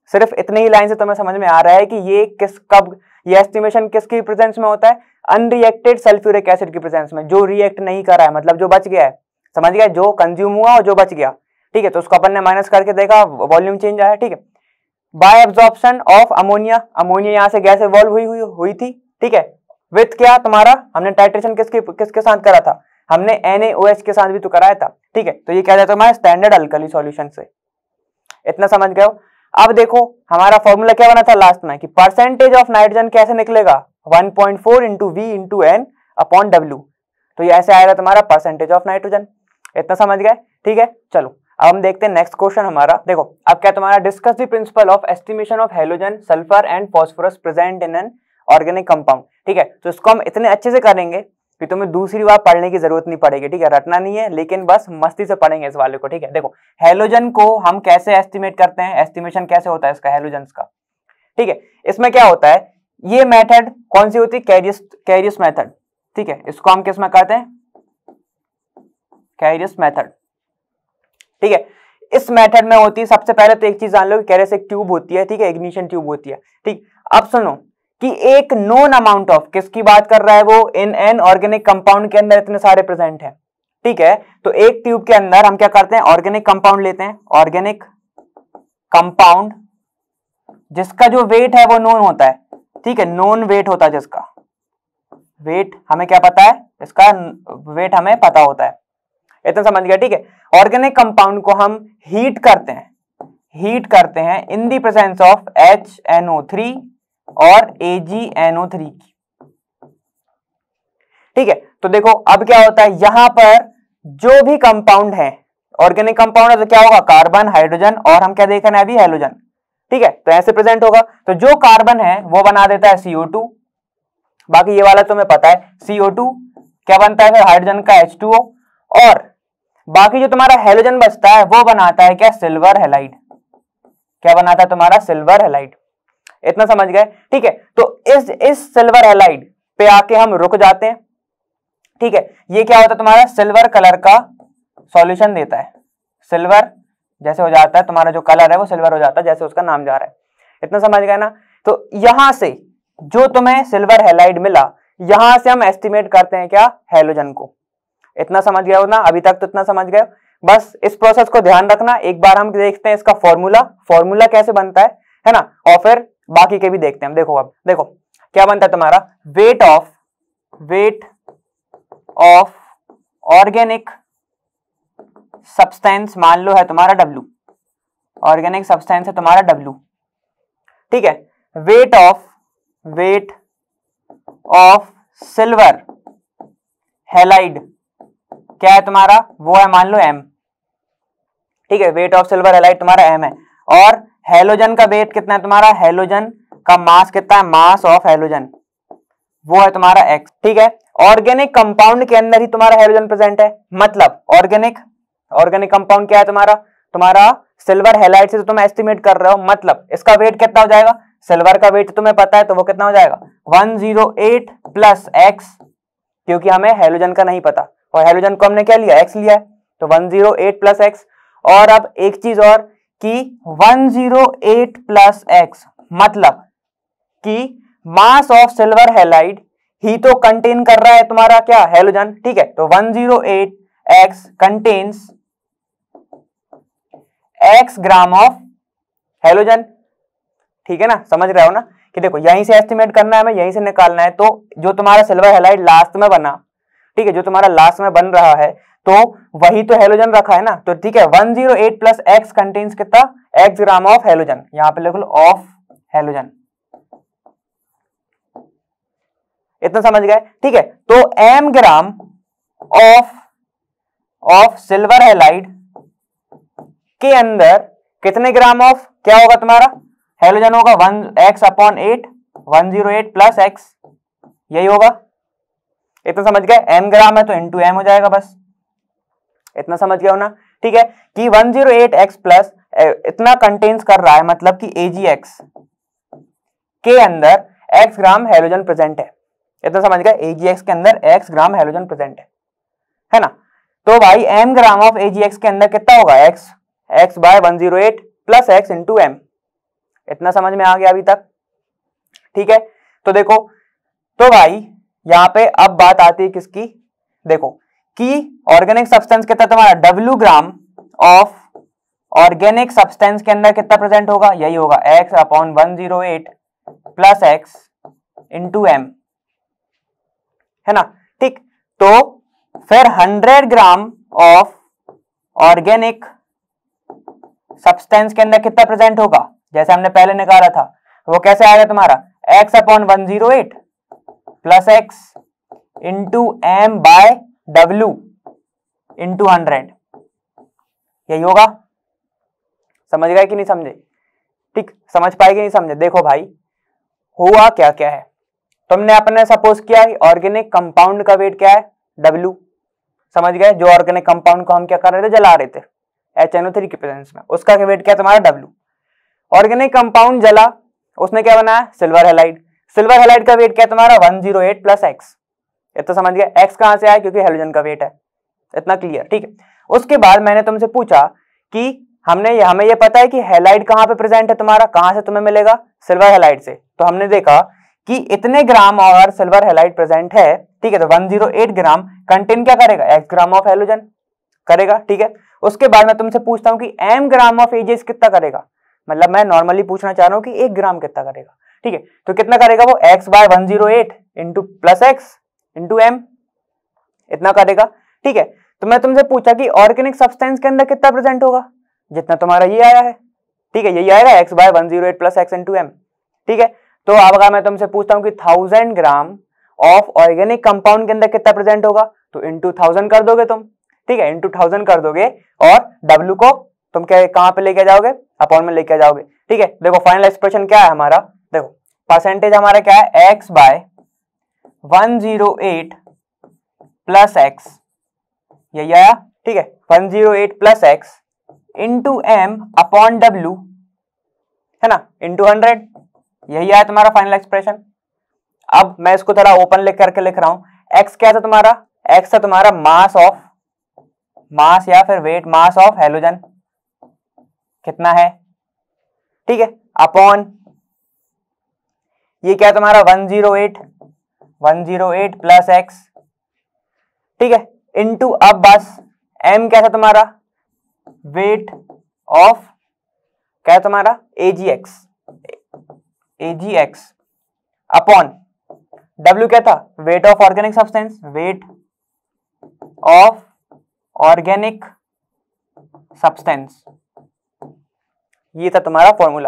सिर्फ इतनी ही लाइन से तुम्हें समझ में आ रहा है कि ये किस कब ये एस्टिमेशन किसकी प्रेजेंस में होता है, अनरिएक्टेड सल्फ्यूरिक एसिड की प्रेजेंस में, जो रिएक्ट नहीं कर रहा है, मतलब जो बच गया है, समझ गया, जो कंज्यूम हुआ और जो बच गया, ठीक है। तो उसको अपन ने माइनस करके देखा, वॉल्यूम चेंज आया, ठीक है। By absorption of ammonia, ammonia यहाँ से गैस इवॉल्व हुई हुई हुई थी, ठीक है, विथ क्या तुम्हारा, हमने टाइट्रेशन किसके किसके साथ करा था, हमने एन ए ओ एच के साथ भी तो कराया था, ठीक है। तो ये क्या जाता है हमारे स्टैंडर्ड अल्कली सॉल्यूशन से, इतना समझ गए हो। अब देखो हमारा फॉर्मूला क्या बना था लास्ट में कि परसेंटेज ऑफ नाइट्रोजन कैसे निकलेगा, one point four into V into N upon W, तो ये ऐसे आएगा तुम्हारा परसेंटेज ऑफ नाइट्रोजन, इतना समझ गए, ठीक है। चलो अब हम देखते हैं नेक्स्ट क्वेश्चन हमारा। देखो अब क्या तुम्हारा, discuss the principle of estimation of halogen sulphur and phosphorus present in an organic compound, ठीक है। तो इसको हम इतने अच्छे से करेंगे कि तुम्हें दूसरी बार पढ़ने की जरूरत नहीं पड़ेगी, ठीक है, रटना नहीं है, लेकिन बस मस्ती से पढ़ेंगे इस वाले को, ठीक है। देखो हैलोजन को हम कैसे एस्टिमेट करते हैं, एस्टिमेशन कैसे होता है इसका हैलोजन का, ठीक है। इसमें क्या होता है, ये मेथड कौन सी होती है, कैरियस कैरियस मेथड, ठीक है। इसको हम किस में करते हैं, कैरियस मेथड, ठीक है। इस मेथड में होती है, सबसे पहले तो एक चीज जान लो कि कैरियस एक ट्यूब होती है, ठीक है, इग्निशन ट्यूब होती है, ठीक। अब सुनो कि एक नोन अमाउंट ऑफ, किसकी बात कर रहा है वो, इन एन ऑर्गेनिक कंपाउंड के अंदर इतने सारे प्रेजेंट हैं, ठीक है। तो एक ट्यूब के अंदर हम क्या करते हैं, ऑर्गेनिक कंपाउंड लेते हैं, ऑर्गेनिक कंपाउंड जिसका जो वेट है वो नोन होता है, ठीक है, नोन वेट होता है, जिसका वेट हमें क्या पता है, इसका वेट हमें पता होता है, इतना समझ गया, ठीक है। ऑर्गेनिक कंपाउंड को हम हीट करते हैं, हीट करते हैं in the presence of H N O three और A G N O three की, ठीक है। तो देखो अब क्या होता है, यहां पर जो भी कंपाउंड है, ऑर्गेनिक कंपाउंड है तो क्या होगा, कार्बन, हाइड्रोजन और हम क्या देख रहे हैं अभी, हैलोजन, ठीक है। तो ऐसे प्रेजेंट होगा, तो जो कार्बन है वो बना देता है सी ओ टू, बाकी ये वाला तुम्हें पता है, सी ओ टू क्या बनता है फिर, हाइड्रोजन का एच टू ओ, और बाकी जो तुम्हारा हैलोजन बचता है वो बनाता है क्या, सिल्वर हैलाइड, क्या बनाता है तुम्हारा, सिल्वर हैलाइड, इतना समझ गए, ठीक है। तो इस इस सिल्वर हैलाइड पे आके हम रुक जाते हैं, ठीक है। ये क्या होता है तुम्हारा, सिल्वर कलर का सॉल्यूशन देता है, सिल्वर जैसे हो जाता है तुम्हारा, जो कलर है वो सिल्वर हो जाता है, जैसे उसका नाम जा रहा है, इतना समझ गए ना। तो यहां से जो तुम्हें सिल्वर हैलाइड मिला, यहां से हम एस्टिमेट करते हैं क्या, हैलोजन को, इतना समझ गए हो ना, अभी तक तो इतना समझ गए। बस इस प्रोसेस को ध्यान रखना, एक बार हम देखते हैं इसका फॉर्मूला, फॉर्मूला कैसे बनता है है ना, और फिर बाकी के भी देखते हैं। देखो अब देखो क्या बनता है तुम्हारा, weight of weight of organic substance, मान लो है तुम्हारा डब्ल्यू, ऑर्गेनिक सब्सटेंस है तुम्हारा डब्ल्यू, ठीक है। Weight of weight of silver halide क्या है तुम्हारा, वो है मान लो एम, ठीक है, वेट ऑफ सिल्वर हैलाइड तुम्हारा एम है, और हैलोजन का वेट कितना है तुम्हारा, हैलोजन का मास कितना है, मास ऑफ हैलोजन वो है तुम्हारा एक्स, ठीक है। ऑर्गेनिक कंपाउंड के अंदर ही तुम्हारा हैलोजन प्रेजेंट है, मतलब ऑर्गेनिक ऑर्गेनिक कंपाउंड क्या है तुम्हारा, तुम्हारा सिल्वर हैलाइड से तो तुम एस्टिमेट कर रहे हो, मतलब इसका वेट कितना हो जाएगा, सिल्वर का वेट तुम्हें पता है तो वो कितना हो जाएगा, one zero eight plus X, क्योंकि हमें हैलोजन का नहीं पता, और हैलोजन को हमने क्या लिया, एक्स लिया है, तो one zero eight plus X. और अब एक चीज और कि one zero eight plus X मतलब कि मास ऑफ सिल्वर हैलाइड ही तो कंटेन कर रहा है तुम्हारा क्या, हैलोजन, ठीक है। तो one zero eight X contains X gram of halogen, ठीक है ना, समझ रहे हो ना कि देखो यहीं से एस्टिमेट करना है हमें, यहीं से निकालना है, तो जो तुम्हारा सिल्वर हैलाइड लास्ट में बना, ठीक है, जो तुम्हारा लास्ट में बन रहा है तो वही तो हैलोजन रखा है ना, तो ठीक है, one zero eight plus X contains कितना, एक्स ग्राम ऑफ हैलोजन, यहां पे लिख लो ऑफ हैलोजन, इतना समझ गए, ठीक है। तो M gram of of silver halide के अंदर कितने ग्राम ऑफ क्या होगा तुम्हारा, हैलोजन होगा, one X upon eight, one zero eight plus X, यही होगा, इतना समझ गए। एम ग्राम है तो इंटू एम हो जाएगा, बस इतना समझ गए हो ना, ठीक है, कि one zero eight X plus इतना कंटेन्स कर रहा है, मतलब कि एजीएक्स के अंदर x ग्राम हैलोजन प्रेजेंट है, इतना समझ गए, एजीएक्स के अंदर x ग्राम हैलोजन प्रेजेंट है, है ना। तो भाई m ग्राम ऑफ एजीएक्स के अंदर कितना होगा, x x by one zero eight plus x into M, इतना समझ में आ गया अभी तक? ठीक है, तो देखो, तो भाई यहां पे अब बात आती है किसकी, देखो कि ऑर्गेनिक सब्सटेंस कितना तुम्हारा W gram of organic substance के अंदर कितना प्रेजेंट होगा, यही होगा X upon one zero eight plus X into M, है ना। ठीक, तो फिर hundred gram of organic substance के अंदर कितना प्रेजेंट होगा, जैसे हमने पहले निकाला था, वो कैसे आएगा तुम्हारा x upon one zero eight plus X into M by W into hundred, यही होगा। समझ गए कि नहीं समझे? ठीक, समझ पाएगी नहीं समझे? देखो भाई हुआ क्या क्या है, तुमने अपने सपोज किया ऑर्गेनिक कंपाउंड का वेट क्या है W, समझ गए, जो ऑर्गेनिक कंपाउंड को हम क्या कर रहे थे, जला रहे थे एच एन ओ थ्री की प्रेजेंस में, उसका वेट क्या है तुम्हारा W। ऑर्गेनिक कंपाउंड जला, उसने क्या बनाया, सिल्वर हैलाइड, सिल्वर हैलाइड का वेट क्या है तुम्हारा one zero eight plus X, ये तो समझ गए, एक्स कहां से आया, क्योंकि हेलोजन का वेट है, इतना क्लियर। ठीक है, उसके बाद मैंने तुमसे पूछा कि हमने हमें ये पता है कि हैलाइड कहां पे प्रेजेंट है तुम्हारा, कहां से तुम्हें मिलेगा, सिल्वर हैलाइड से, तो हमने देखा कि इतने ग्राम और सिल्वर हैलाइड प्रेजेंट है, ठीक है, तो one zero eight gram contain क्या करेगा, एक्स ग्राम ऑफ हैलोजन करेगा। ठीक है, उसके बाद मैं तुमसे पूछता हूं कि एम ग्राम ऑफ एजीएक्स कितना करेगा, मतलब मैं नॉर्मली पूछना चाह रहा हूं कि एक ग्राम कितना करेगा। ठीक है, तो कितना करेगा वो, X by one zero eight into plus X into M, इतना करेगा। ठीक है, तो मैं तुमसे पूछा कि ऑर्गेनिक सब्सटेंस के अंदर कितना प्रेजेंट होगा, जितना तुम्हारा ये आया है। ठीक है, यही आएगा X by one zero eight plus X into M. ठीक है, तो अब अगर मैं तुमसे पूछता हूं कि thousand gram of organic compound के अंदर कितना प्रेजेंट होगा, तो इंटू थाउजेंड कर दोगे तुम। ठीक है, इंटू थाउजेंड कर दोगे और डब्ल्यू को तुम क्या कहां पे लेके जाओगे, अपॉन में लेके जाओगे। ठीक है, देखो फाइनल एक्सप्रेशन क्या है हमारा, देखो परसेंटेज हमारा क्या है, X by one zero eight plus X, यही आया। ठीक है, one zero eight plus X into M upon W, है ना, इंटू हंड्रेड, यही आया तुम्हारा फाइनल एक्सप्रेशन। अब मैं इसको थोड़ा ओपन लिख करके लिख रहा हूं, एक्स क्या था तुम्हारा, एक्स था तुम्हारा मास ऑफ, मास या फिर वेट, मास ऑफ हेलोजन कितना है, ठीक है, अपॉन ये क्या है तुम्हारा one zero eight, one zero eight plus X, ठीक है, इनटू अब बस m क्या था तुम्हारा, वेट ऑफ क्या है तुम्हारा, एजीएक्स, एजीएक्स अपॉन w क्या था, weight of organic substance, weight of organic substance, ये था तुम्हारा फॉर्मूला।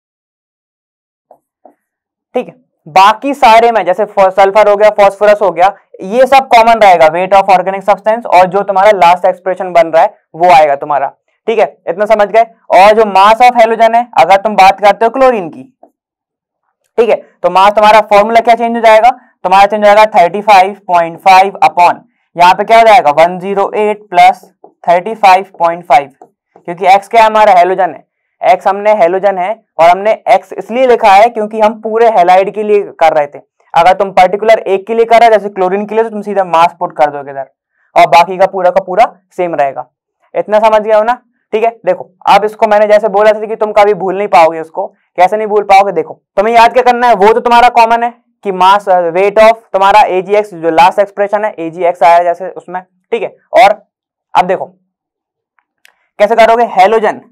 ठीक है, बाकी सारे में जैसे सल्फर हो गया, फास्फोरस हो गया, ये सब कॉमन रहेगा, वेट ऑफ ऑर्गेनिक सब्सटेंस, और जो तुम्हारा लास्ट एक्सप्रेशन बन रहा है वो आएगा तुम्हारा। ठीक है, इतना समझ गए। और जो मास ऑफ हेलोजन है, अगर तुम बात करते हो क्लोरीन की, ठीक है, तो मास तुम्हारा फॉर्मूला क्या चेंज हो जाएगा, तुम्हारा चेंज हो जाएगा thirty five point five upon, यहाँ पे क्या हो जाएगा one zero eight plus thirty five point five, क्योंकि एक्स क्या हमारा हेलोजन है, एक्स हमने हेलोजन है, और हमने एक्स इसलिए लिखा है क्योंकि हम पूरे हैलाइड के लिए कर रहे थे। अगर तुम पर्टिकुलर एक के लिए कर रहे हो, जैसे क्लोरीन के लिए, तो तुम सीधा मास पुट कर दोगे इधर, और बाकी का पूरा का पूरा सेम रहेगा। इतना समझ गए हो ना? ठीक है, देखो अब इसको मैंने जैसे बोला था कि तुम कभी भूल नहीं पाओगे, उसको कैसे नहीं भूल पाओगे, देखो तुम्हें याद क्या करना है, वो तो तुम्हारा कॉमन है कि मास वेट ऑफ तुम्हारा एजीएक्स, जो लास्ट एक्सप्रेशन है एजीएक्स आया जैसे उसमें। ठीक है, और अब देखो कैसे करोगे, हेलोजन,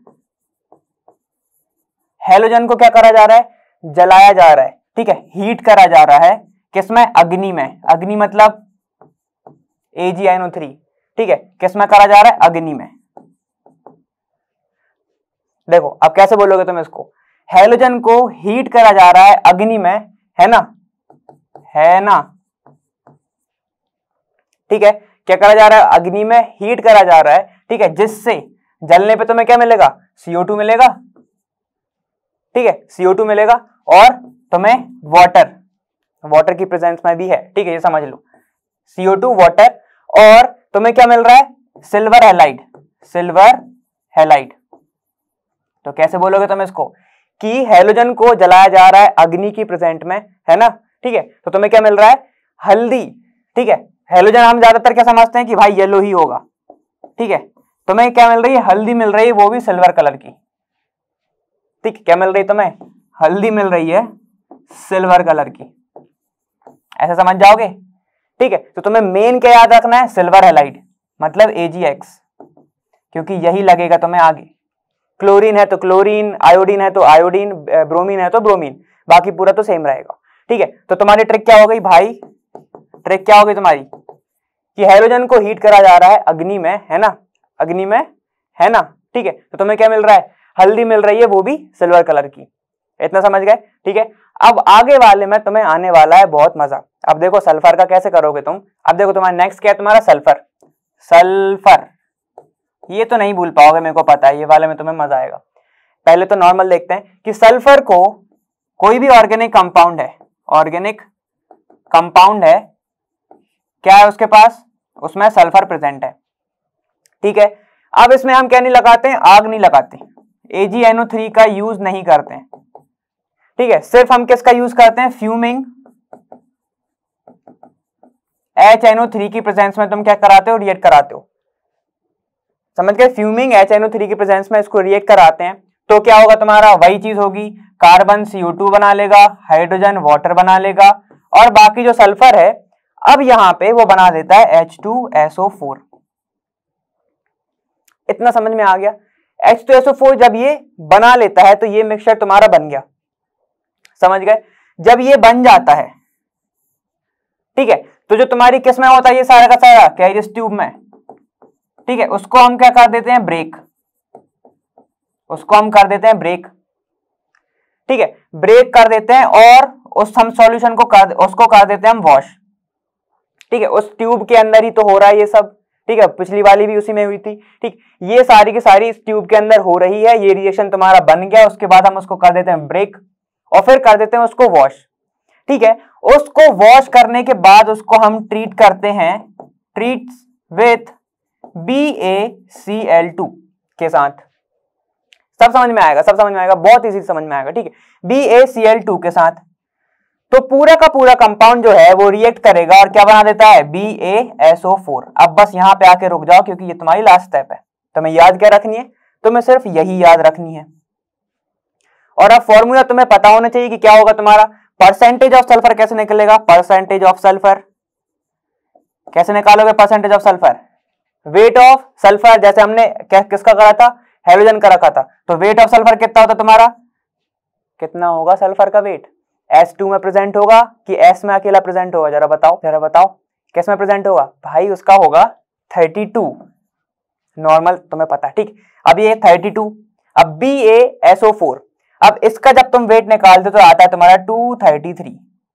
हेलोजन को क्या करा जा रहा है, जलाया जा रहा है। ठीक है, हीट करा जा रहा है, किसमें, अग्नि में, अग्नि मतलब ए जी एन ओ थ्री। ठीक है, किसमें करा जा रहा है, अग्नि में। देखो अब कैसे बोलोगे तुम इसको, हेलोजन को हीट करा जा रहा है अग्नि में, है ना, है ना। ठीक है, क्या करा जा रहा है, अग्नि में हीट करा जा रहा है। ठीक है, जिससे जलने पे तुम्हें क्या मिलेगा, सी ओ टू मिलेगा। ठीक है, सी ओ टू मिलेगा, और तुम्हें वाटर, वाटर की प्रेजेंस में भी है। ठीक है, ये समझ लो, सी ओ टू वाटर, और तुम्हें क्या मिल रहा है, सिल्वर हैलाइड, सिल्वर हैलाइड। तो कैसे बोलोगे तुम इसको कि हेलोजन को जलाया जा रहा है अग्नि की प्रेजेंट में, है ना। ठीक है, तो तुम्हें क्या मिल रहा है, हल्दी। ठीक है, हेलोजन हम ज्यादातर क्या समझते हैं कि भाई येलो ही होगा। ठीक है, तुम्हें क्या मिल रही है, हल्दी मिल रही है, वो भी सिल्वर कलर की। ठीक, क्या मिल रही तुम्हें? हल्दी मिल रही है सिल्वर कलर की, ऐसा समझ जाओगे। ठीक है, तो तुम्हें मेन क्या याद रखना है? सिल्वर हैलाइड मतलब ए जी एक्स, क्योंकि यही लगेगा तुम्हें आगे। क्लोरीन है तो क्लोरीन, आयोडीन है तो आयोडीन, ब्रोमीन है तो ब्रोमीन, बाकी पूरा तो सेम रहेगा। ठीक है, तो तुम्हारी ट्रिक क्या हो गई भाई? ट्रिक क्या हो गई तुम्हारी कि हैलोजन को हीट करा जा रहा है अग्नि में, है ना, अग्नि में, है ना। ठीक है, तो तुम्हें क्या मिल रहा है? हल्दी मिल रही है, वो भी सिल्वर कलर की। इतना समझ गए? ठीक है, अब आगे वाले में तुम्हें आने वाला है बहुत मजा। अब देखो सल्फर का कैसे करोगे तुम। अब देखो तुम्हारा नेक्स्ट क्या है? तुम्हारा सल्फर। सल्फर ये तो नहीं भूल पाओगे, मेरे को पता है, ये वाले में तुम्हें मजा आएगा। पहले तो नॉर्मल देखते हैं कि सल्फर को कोई भी ऑर्गेनिक कंपाउंड है, ऑर्गेनिक कंपाउंड है, क्या है उसके पास? उसमें सल्फर प्रेजेंट है। ठीक है, अब इसमें हम क्या नहीं लगाते हैं? आग नहीं लगाते, A G N O three का यूज नहीं करते हैं। ठीक है, सिर्फ हम किसका यूज करते हैं? Fuming H N O three की प्रेजेंस में तुम क्या कराते हो? रिएक्ट कराते हो। समझ गए? Fuming H N O three की प्रेजेंस में इसको रिएक्ट कराते हैं, तो क्या होगा तुम्हारा? वही चीज होगी, कार्बन सी ओ टू बना लेगा, हाइड्रोजन वाटर बना लेगा, और बाकी जो सल्फर है अब यहां पे वो बना देता है H two S O four. इतना समझ में आ गया? H two S O four जब ये बना लेता है तो ये मिक्सचर तुम्हारा बन गया। समझ गए? जब ये बन जाता है, ठीक है, तो जो तुम्हारी किस में होता है ये सारा का सारा? कैरियस ट्यूब में। ठीक है, उसको हम क्या कर देते हैं? ब्रेक। उसको हम कर देते हैं ब्रेक। ठीक है, ब्रेक कर देते हैं और उस हम सॉल्यूशन को कर उसको कर देते हैं हम वॉश। ठीक है, उस ट्यूब के अंदर ही तो हो रहा है ये सब। ठीक है, पिछली वाली भी उसी में हुई थी। ठीक, ये सारी की सारी इस ट्यूब के अंदर हो रही है। ये रिएक्शन तुम्हारा बन गया, उसके बाद हम उसको कर देते हैं ब्रेक और फिर कर देते हैं उसको वॉश। ठीक है, उसको वॉश करने के बाद उसको हम ट्रीट करते हैं, treat with B A C L two के साथ। सब समझ में आएगा? सब समझ में आएगा, बहुत इजी समझ में आएगा। ठीक है, B A C L two के साथ तो पूरा का पूरा कंपाउंड जो है वो रिएक्ट करेगा और क्या बना देता है? B A S O four. अब बस यहां पे आके रुक जाओ क्योंकि ये तुम्हारी लास्ट स्टेप है। तुम्हें याद क्या रखनी है? तुम्हें सिर्फ यही याद रखनी है। और अब फॉर्मूला तुम्हें पता होना चाहिए कि क्या होगा तुम्हारा। परसेंटेज ऑफ सल्फर कैसे निकलेगा? परसेंटेज ऑफ सल्फर कैसे निकालोगे? Percentage of sulphur, weight of sulphur, जैसे हमने क्या किसका करा था? हैलोजन का रखा था। तो वेट ऑफ सल्फर कितना होता तुम्हारा? कितना होगा सल्फर का वेट? एस टू में प्रेजेंट होगा कि एस में अकेला प्रेजेंट होगा? जरा बताओ, जरा बताओ किस में प्रेजेंट होगा? भाई उसका होगा थर्टी टू। नॉर्मल तुम्हें पता है। ठीक, अब ये थर्टी टू, अब B A S O four, अब इसका जब तुम वेट निकालते तो आता है तुम्हारा टू थर्टी थ्री।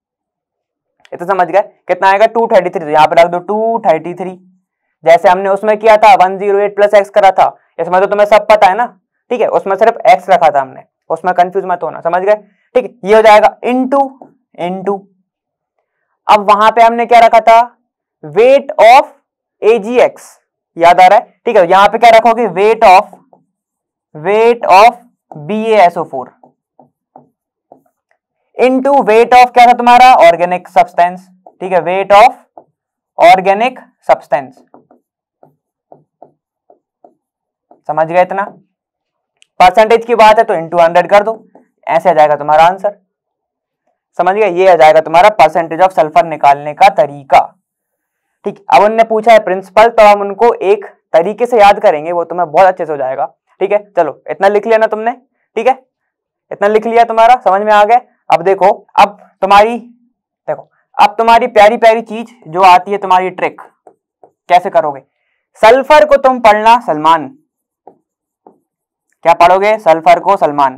ये तो समझ गए कितना आएगा? Two thirty three. तो यहां पे रख दो टू थर्टी थ्री, जैसे हमने उसमें किया था one zero eight plus X करा था। इसमें तो तुम्हें सब पता है ना। ठीक है, उसमें सिर्फ एक्स रखा था हमने, उसमें कंफ्यूज मत होना। समझ गए? ठीक है, ये हो जाएगा इनटू इनटू, अब वहां पे हमने क्या रखा था? Weight of A G X, याद आ रहा है? ठीक है, यहां पे क्या रखोगे? Weight of weight of B A S O four into weight of क्या था तुम्हारा? Organic substance. ठीक है, वेट ऑफ ऑर्गेनिक सब्सटेंस। समझ गए इतना? परसेंटेज की बात है तो इंटू हंड्रेड कर दो, ऐसे आ जाएगा तुम्हारा आंसर। समझ गए? ये आ जाएगा तुम्हारा परसेंटेज ऑफ सल्फर निकालने का तरीका। ठीक, अब उन्होंने पूछा है प्रिंसिपल, तो हम उनको एक तरीके से याद करेंगे, वो तुम्हें बहुत अच्छे से हो जाएगा। ठीक है, चलो इतना लिख लिया ना तुमने? ठीक है, इतना लिख लिया, तुम्हारा समझ में आ गया। अब देखो, अब तुम्हारी देखो अब तुम्हारी प्यारी प्यारी चीज जो आती है, तुम्हारी ट्रिक कैसे करोगे? सल्फर को तुम पढ़ना सलमान। क्या पढ़ोगे? सल्फर को सलमान।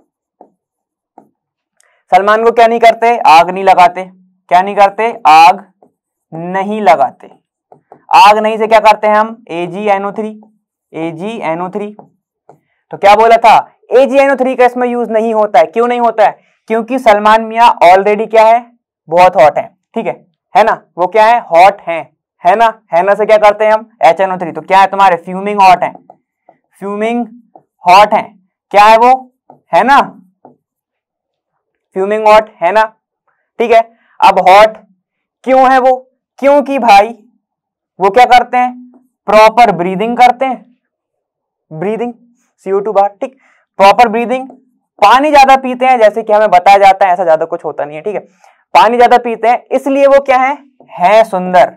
सलमान को क्या नहीं करते? आग नहीं लगाते। क्या नहीं करते? आग नहीं लगाते। आग नहीं से क्या करते हैं हम? A G N O three. A G N O three, तो क्या बोला था? ए जी एन ओ थ्री का इसमें यूज नहीं होता है। क्यों नहीं होता है? क्योंकि सलमान मियां ऑलरेडी क्या है? बहुत हॉट है। ठीक है है ना? वो क्या है? हॉट है, है ना? है ना से क्या करते हैं हम? H N O three. तो क्या है तुम्हारे? फ्यूमिंग हॉट है। फ्यूमिंग हॉट है, क्या है वो? है ना? फ्यूमिंग हॉट, है ना? ठीक है, अब हॉट क्यों है वो? क्योंकि भाई वो क्या करते हैं? प्रॉपर ब्रीदिंग करते हैं। ब्रीदिंग सी ओ टू बाहर। ठीक, प्रॉपर ब्रीदिंग पानी ज्यादा पीते हैं, जैसे कि हमें बताया जाता है, ऐसा ज्यादा कुछ होता नहीं है, ठीक है। पानी ज्यादा पीते हैं इसलिए वो क्या है, है सुंदर।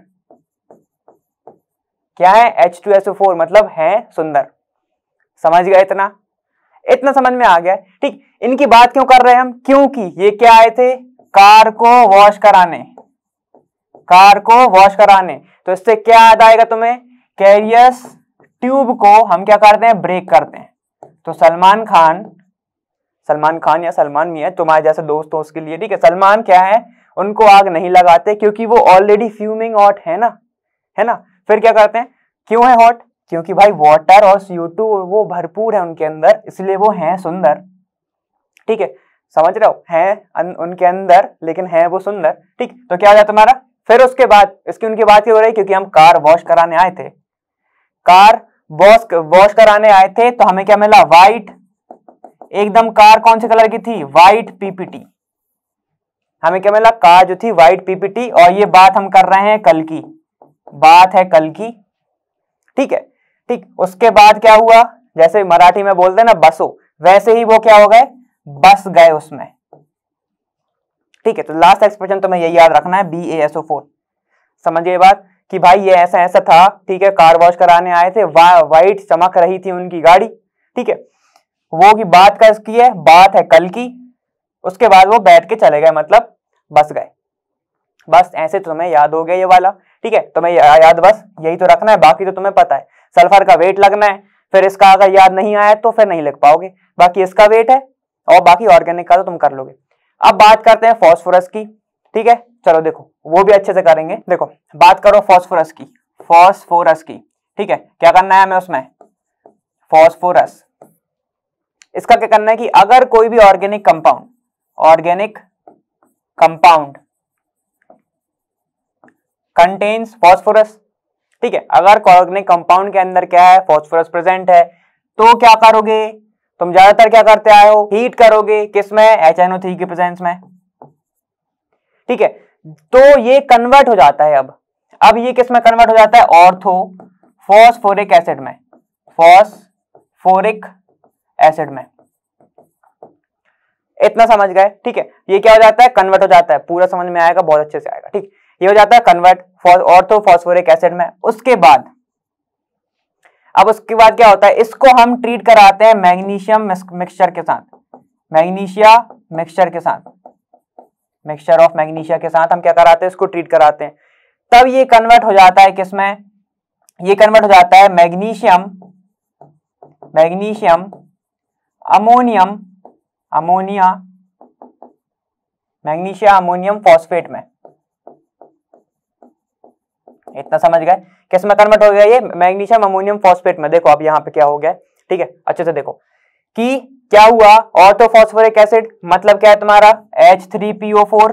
क्या है, H two S O four मतलब है सुंदर। समझ गए इतना? इतना समझ में आ गया, ठीक। इनकी बात क्यों कर रहे हैं हम, क्योंकि ये क्या आए थे, कार को वॉश कराने, कार को वॉश कराने। तो इससे क्या याद आएगा तुम्हें, कैरियस ट्यूब को हम क्या करते हैं, ब्रेक करते हैं। तो सलमान खान, सलमान खान या सलमान मियां तुम्हारे जैसे दोस्त हो उसके लिए, ठीक है, सलमान क्या है, उनको आग नहीं लगाते क्योंकि वो ऑलरेडी फ्यूमिंग हॉट है ना, है ना। फिर क्या करते हैं, क्यों है हॉट, क्योंकि भाई वाटर और सी ओ टू वो भरपूर है उनके अंदर, इसलिए वो हैं सुंदर, ठीक है। समझ रहे हो, हैं उनके अंदर लेकिन है वो सुंदर, ठीक। तो क्या हो जाता तुम्हारा, फिर उसके बाद इसकी उनकी बात क्यों हो रही, क्योंकि हम कार वॉश कराने आए थे, कार वॉश वॉश कराने आए थे, तो हमें क्या मिला, व्हाइट, एकदम कार कौन से कलर की थी, व्हाइट पीपीटी। हमें क्या मिला, कार जो थी व्हाइट पीपीटी। और ये बात हम कर रहे हैं कल की, बात है कल की, ठीक है, ठीक। उसके बाद क्या हुआ, जैसे मराठी में बोलते हैं ना बसो, वैसे ही वो क्या हो गए, बस गए उसमें, ठीक है। तो लास्ट एक्सप्रेशन तुम्हें यही याद रखना है, B A S O four. समझिए बात कि भाई ये ऐसा ऐसा था, ठीक है, कार वॉश कराने आए थे, व्हाइट चमक रही थी उनकी गाड़ी, ठीक है। वो की बात का इसकी है, बात है कल की। उसके बाद वो बैठ के चले गए, मतलब बस गए। बस ऐसे तुम्हें याद हो गया ये वाला, ठीक है। तुम्हें या, याद बस यही तो रखना है, बाकी तो तुम्हें पता है। सल्फर का वेट लगना है, फिर इसका अगर याद नहीं आया तो फिर नहीं लिख पाओगे, बाकी इसका वेट है और बाकी ऑर्गेनिक का तो तुम कर लोगे। अब बात करते हैं फास्फोरस की, ठीक है। चलो देखो वो भी अच्छे से करेंगे। देखो बात करो फास्फोरस की, फास्फोरस की, ठीक है। क्या करना है हमें उसमें, फास्फोरस, इसका क्या करना है कि अगर कोई भी organic compound, organic compound contains phosphorus, ठीक है, अगर ऑर्गेनिक कंपाउंड के अंदर क्या है, फास्फोरस प्रेजेंट है, तो क्या करोगे तुम, ज्यादातर क्या करते आए हो, हीट करोगे, किसमें, एच एन ओ थ्री के प्रेजेंस में, ठीक है। तो ये कन्वर्ट हो जाता है, अब अब ये किस में कन्वर्ट हो जाता है, ऑर्थो फॉस्फोरिक एसिड में, फॉस्फोरिक एसिड में। इतना समझ गए, ठीक है। ये क्या हो जाता है, कन्वर्ट हो जाता है, पूरा समझ में आएगा, बहुत अच्छे से आएगा, ठीक। ये हो जाता है कन्वर्ट ऑर्थो फॉस्फोरिक एसिड में। उसके बाद अब उसके बाद क्या होता है, इसको हम ट्रीट कराते हैं मैग्नीशियम मिक्सचर के साथ, मैग्नीशिया मिक्सचर के साथ, मिक्सचर ऑफ मैग्नीशिया के साथ हम क्या कराते हैं, इसको ट्रीट कराते हैं। तब ये कन्वर्ट हो जाता है किसमें, ये कन्वर्ट हो जाता है magnesium, magnesium ammonium, ammonia, magnesia ammonium phosphate में। इतना समझ गए, किस में कन्वर्ट हो गया ये, मैग्नीशियम अमोनियम फॉस्फेट में। देखो अब यहाँ पे क्या हो गया, ठीक है, अच्छे से देखो कि क्या हुआ, ऑर्थो फॉस्फोरिक एसिड मतलब क्या है तुम्हारा, H three P O four.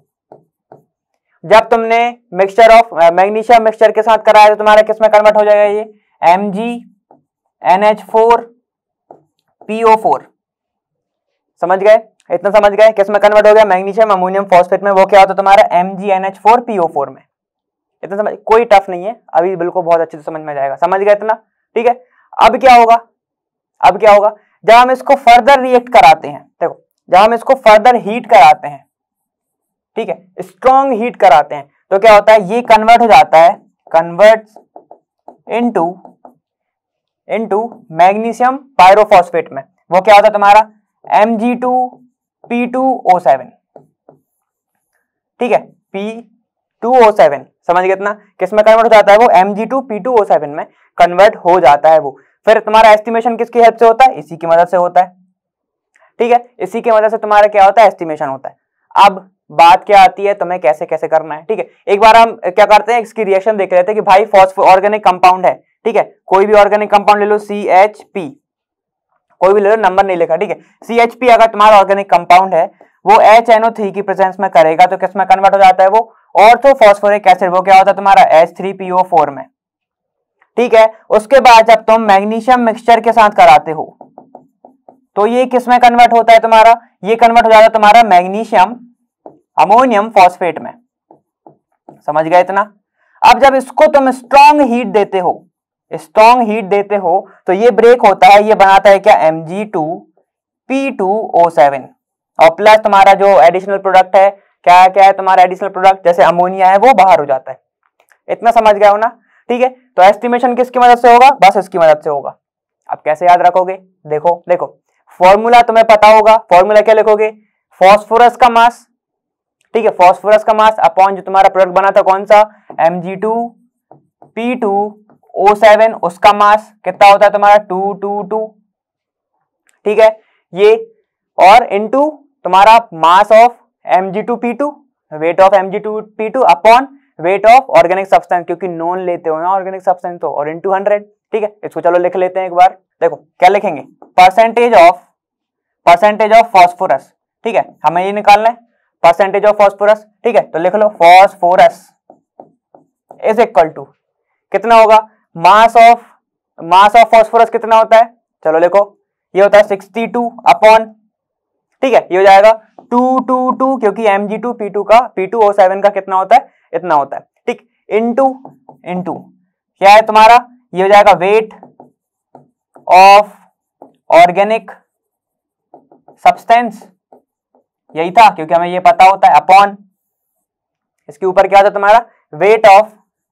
जब तुमने मिक्सचर ऑफ मैग्नीशियम मिक्सचर के साथ कराया तो तुम्हारा किस में कन्वर्ट हो जाएगा ये, M G N H four P O four. समझ गए, इतना समझ गए, किस में कन्वर्ट हो गया, मैग्नीशियम अमोनियम फॉस्फेट में। वो क्या होता है तुम्हारा, M G N H four P O four में। इतना समझ, कोई टफ नहीं है, अभी बिल्कुल बहुत अच्छे से समझ में जाएगा। समझ गए इतना, ठीक है। अब क्या होगा, अब क्या होगा, जब हम इसको फर्दर रिएक्ट कराते हैं, देखो जब हम इसको फर्दर हीट कराते हैं, ठीक है, स्ट्रॉन्ग हीट कराते हैं, तो क्या होता है, ये कन्वर्ट हो जाता है, converts into into magnesium pyrophosphate में। वो क्या होता है तुम्हारा, M G two P two O seven, ठीक है, पी टू ओ सेवन। समझ गए इतना, किस में कन्वर्ट हो जाता है वो, M G two P two O seven में कन्वर्ट हो जाता है वो। फिर तुम्हारा एस्टिमेशन किसकी हेल्प से होता है, इसी की मदद से होता है, ठीक है, इसी की मदद से तुम्हारा क्या होता है, एस्टिमेशन होता है। अब बात क्या आती है, तुम्हें कैसे कैसे करना है, ठीक है। एक बार हम क्या करते हैं, इसकी रिएक्शन देख लेते हैं कि भाई फॉस्फो ऑर्गेनिक कंपाउंड है, ठीक है, कोई भी ऑर्गेनिक कंपाउंड ले लो, सी एच पी, कोई भी ले लो, नंबर नहीं लिखा, ठीक है। सी एच पी अगर तुम्हारा ऑर्गेनिक कंपाउंड है, वो एच एन ओ थ्री की प्रेजेंस में करेगा तो किस में कन्वर्ट हो जाता है वो, ऑर्थो फॉस्फोरिक एसिड। वो क्या होता है तुम्हारा, H three P O four में, ठीक है। उसके बाद जब तुम मैग्नीशियम मिक्सचर के साथ कराते हो तो ये किस में कन्वर्ट होता है तुम्हारा, ये कन्वर्ट हो जाता है तुम्हारा मैग्नीशियम अमोनियम फॉस्फेट में। समझ गए इतना। अब जब इसको तुम स्ट्रॉन्ग हीट देते हो, स्ट्रॉन्ग हीट देते हो तो ये ब्रेक होता है, ये बनाता है क्या, M G two P two O seven और प्लस तुम्हारा जो एडिशनल प्रोडक्ट है, क्या क्या है तुम्हारा एडिशनल प्रोडक्ट, जैसे अमोनिया है वो बाहर हो जाता है। इतना समझ गए हो ना? ठीक है, तो एस्टिमेशन किसकी मदद से होगा? बस इसकी मदद से होगा। अब कैसे याद रखोगे? देखो देखो फॉर्मूला तुम्हें पता होगा। फॉर्मूला क्या लिखोगे? फॉस्फोरस का मास, ठीक है, फॉस्फोरस का मास अपॉन जो तुम्हारा प्रोडक्ट बना था कौन सा, M G two P two O seven, उसका मास कितना होता है तुम्हारा टू टू टू, ठीक है, ये और इनटू तुम्हारा mass of M G two P two, weight of M G two P two upon weight of organic substance, क्योंकि नॉन लेते हो ना ऑर्गेनिक सब्सटेंस तो, और इनटू हंड्रेड। ठीक है, इसको चलो लिख लेते हैं एक बार। देखो क्या लिखेंगे, percentage of percentage of phosphorus, ठीक है, हमें ये निकालना है परसेंटेज ऑफ फॉस्फोरस। ठीक है, तो लिख लो फॉस्फोरस इज इक्वल टू कितना होगा, mass of mass of phosphorus कितना होता है, चलो लिखो, ये होता है सिक्सटी टू अपॉन, ठीक है, ये हो जाएगा टू टू टू, क्योंकि M G two P two का पी टू ओ सेवन का कितना होता है, इतना होता है। ठीक, इनटू इनटू क्या है तुम्हारा, ये हो जाएगा वेट ऑफ ऑर्गेनिक सब्सटेंस, यही था क्योंकि हमें ये पता होता है, अपॉन इसके ऊपर क्या होता है तुम्हारा वेट ऑफ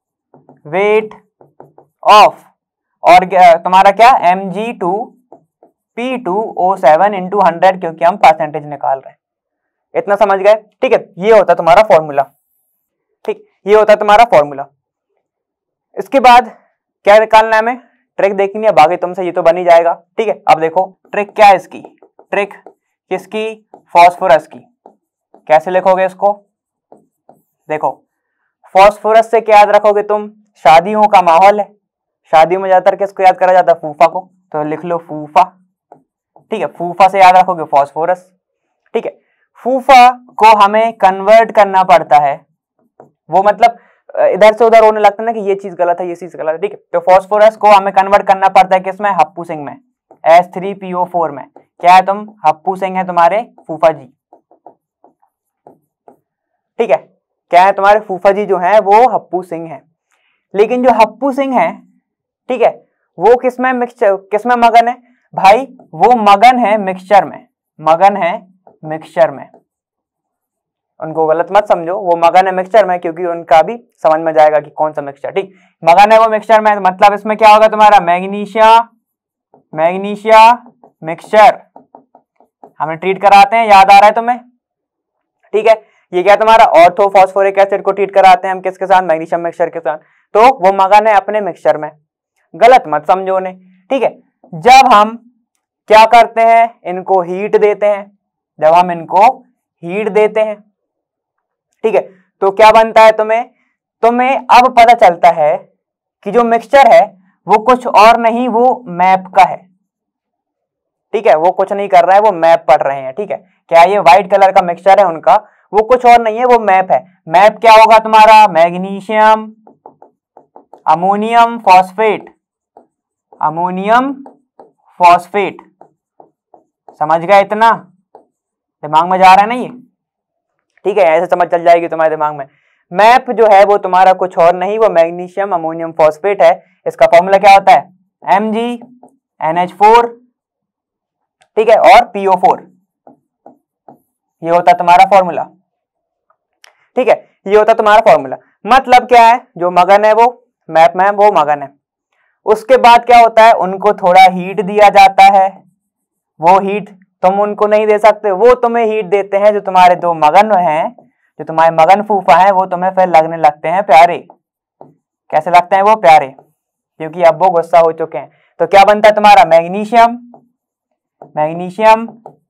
वेट ऑफ और तुम्हारा क्या M G two P two O seven into hundred, क्योंकि हम परसेंटेज निकाल रहे हैं। इतना समझ गए? ठीक है, ये होता है तुम्हारा फॉर्मूला। ठीक, ये होता है तुम्हारा फॉर्मूला। इसके बाद क्या निकालना है हमें, ट्रिक देखनी है, बाकी तुमसे ये तो बन ही जाएगा। ठीक है, अब देखो ट्रिक क्या है इसकी, ट्रिक किसकी, फॉस्फोरस की। कैसे लिखोगे इसको, देखो फॉस्फोरस से क्या याद रखोगे तुम, शादियों का माहौल है, शादियों में ज्यादातर किसको याद करा जाता है, फूफा को, तो लिख लो फूफा। ठीक है, फूफा से याद रखोगे फॉस्फोरस। ठीक है, फूफा को हमें कन्वर्ट करना पड़ता है, वो मतलब इधर से उधर होने लगता है ना कि ये चीज गलत है ये चीज गलत है। ठीक है, तो फॉस्फोरस को हमें कन्वर्ट करना पड़ता है किसमें, हप्पू सिंह में, S three P O four में। क्या है तुम, हप्पू सिंह है तुम्हारे फूफा जी। ठीक है, क्या है तुम्हारे फूफा जी जो है वो हप्पू सिंह है। लेकिन जो हप्पू सिंह है, ठीक है, वो किसमें मिक्सचर किसमें मगन है भाई, वो मगन है मिक्सचर में, मगन है मिक्सचर में। उनको गलत मत समझो, वो मगन है मिक्सचर में, क्योंकि उनका भी समझ में जाएगा कि कौन सा मिक्सचर। ठीक, मगन है वो मिक्सचर में, मतलब इसमें क्या होगा तुम्हारा मैग्नीशिया मैग्नीशिया मिक्सचर हमें ट्रीट कराते हैं, याद आ रहा है तुम्हें। ठीक है, ये क्या तुम्हारा ऑर्थो फॉस्फोरिक एसिड को ट्रीट कराते हैं हम किसके साथ, मैग्नीशियम मिक्सचर के साथ, तो वो मगन है अपने मिक्सचर में, गलत मत समझो उन्हें। ठीक है, जब हम क्या करते हैं, इनको हीट देते हैं, जब हम इनको हीट देते हैं, ठीक है, तो क्या बनता है तुम्हें तुम्हें अब पता चलता है कि जो मिक्सचर है वो कुछ और नहीं, वो मैप का है। ठीक है, वो कुछ नहीं कर रहा है, वो मैप पढ़ रहे हैं। ठीक है, क्या ये व्हाइट कलर का मिक्सचर है उनका, वो कुछ और नहीं है, वो मैप है। मैप क्या होगा तुम्हारा, magnesium ammonium phosphate, ammonium phosphate. समझ गए? इतना दिमाग में जा रहा है ना ये? ठीक है, ऐसे समझ चल जाएगी तुम्हारे दिमाग में। मैप जो है वो तुम्हारा कुछ और नहीं, वो मैग्नीशियम अमोनियम फॉस्फेट है। इसका फॉर्मूला क्या होता है, M G N H four, ठीक है, और पी ओ फोर, ये होता है तुम्हारा फॉर्मूला। ठीक है, ये होता है तुम्हारा फॉर्मूला। मतलब क्या है, जो मगन है वो मैप में है, वो मगन है। उसके बाद क्या होता है, उनको थोड़ा हीट दिया जाता है, वो हीट तुम उनको नहीं दे सकते, वो तुम्हें हीट देते हैं। जो तुम्हारे दो मगन हैं, जो तुम्हारे मगन फूफा हैं, वो तुम्हें फिर लगने लगते हैं प्यारे। कैसे लगते हैं वो, प्यारे, क्योंकि अब वो गुस्सा हो चुके हैं। तो क्या बनता है तुम्हारा, मैग्नीशियम मैग्नीशियम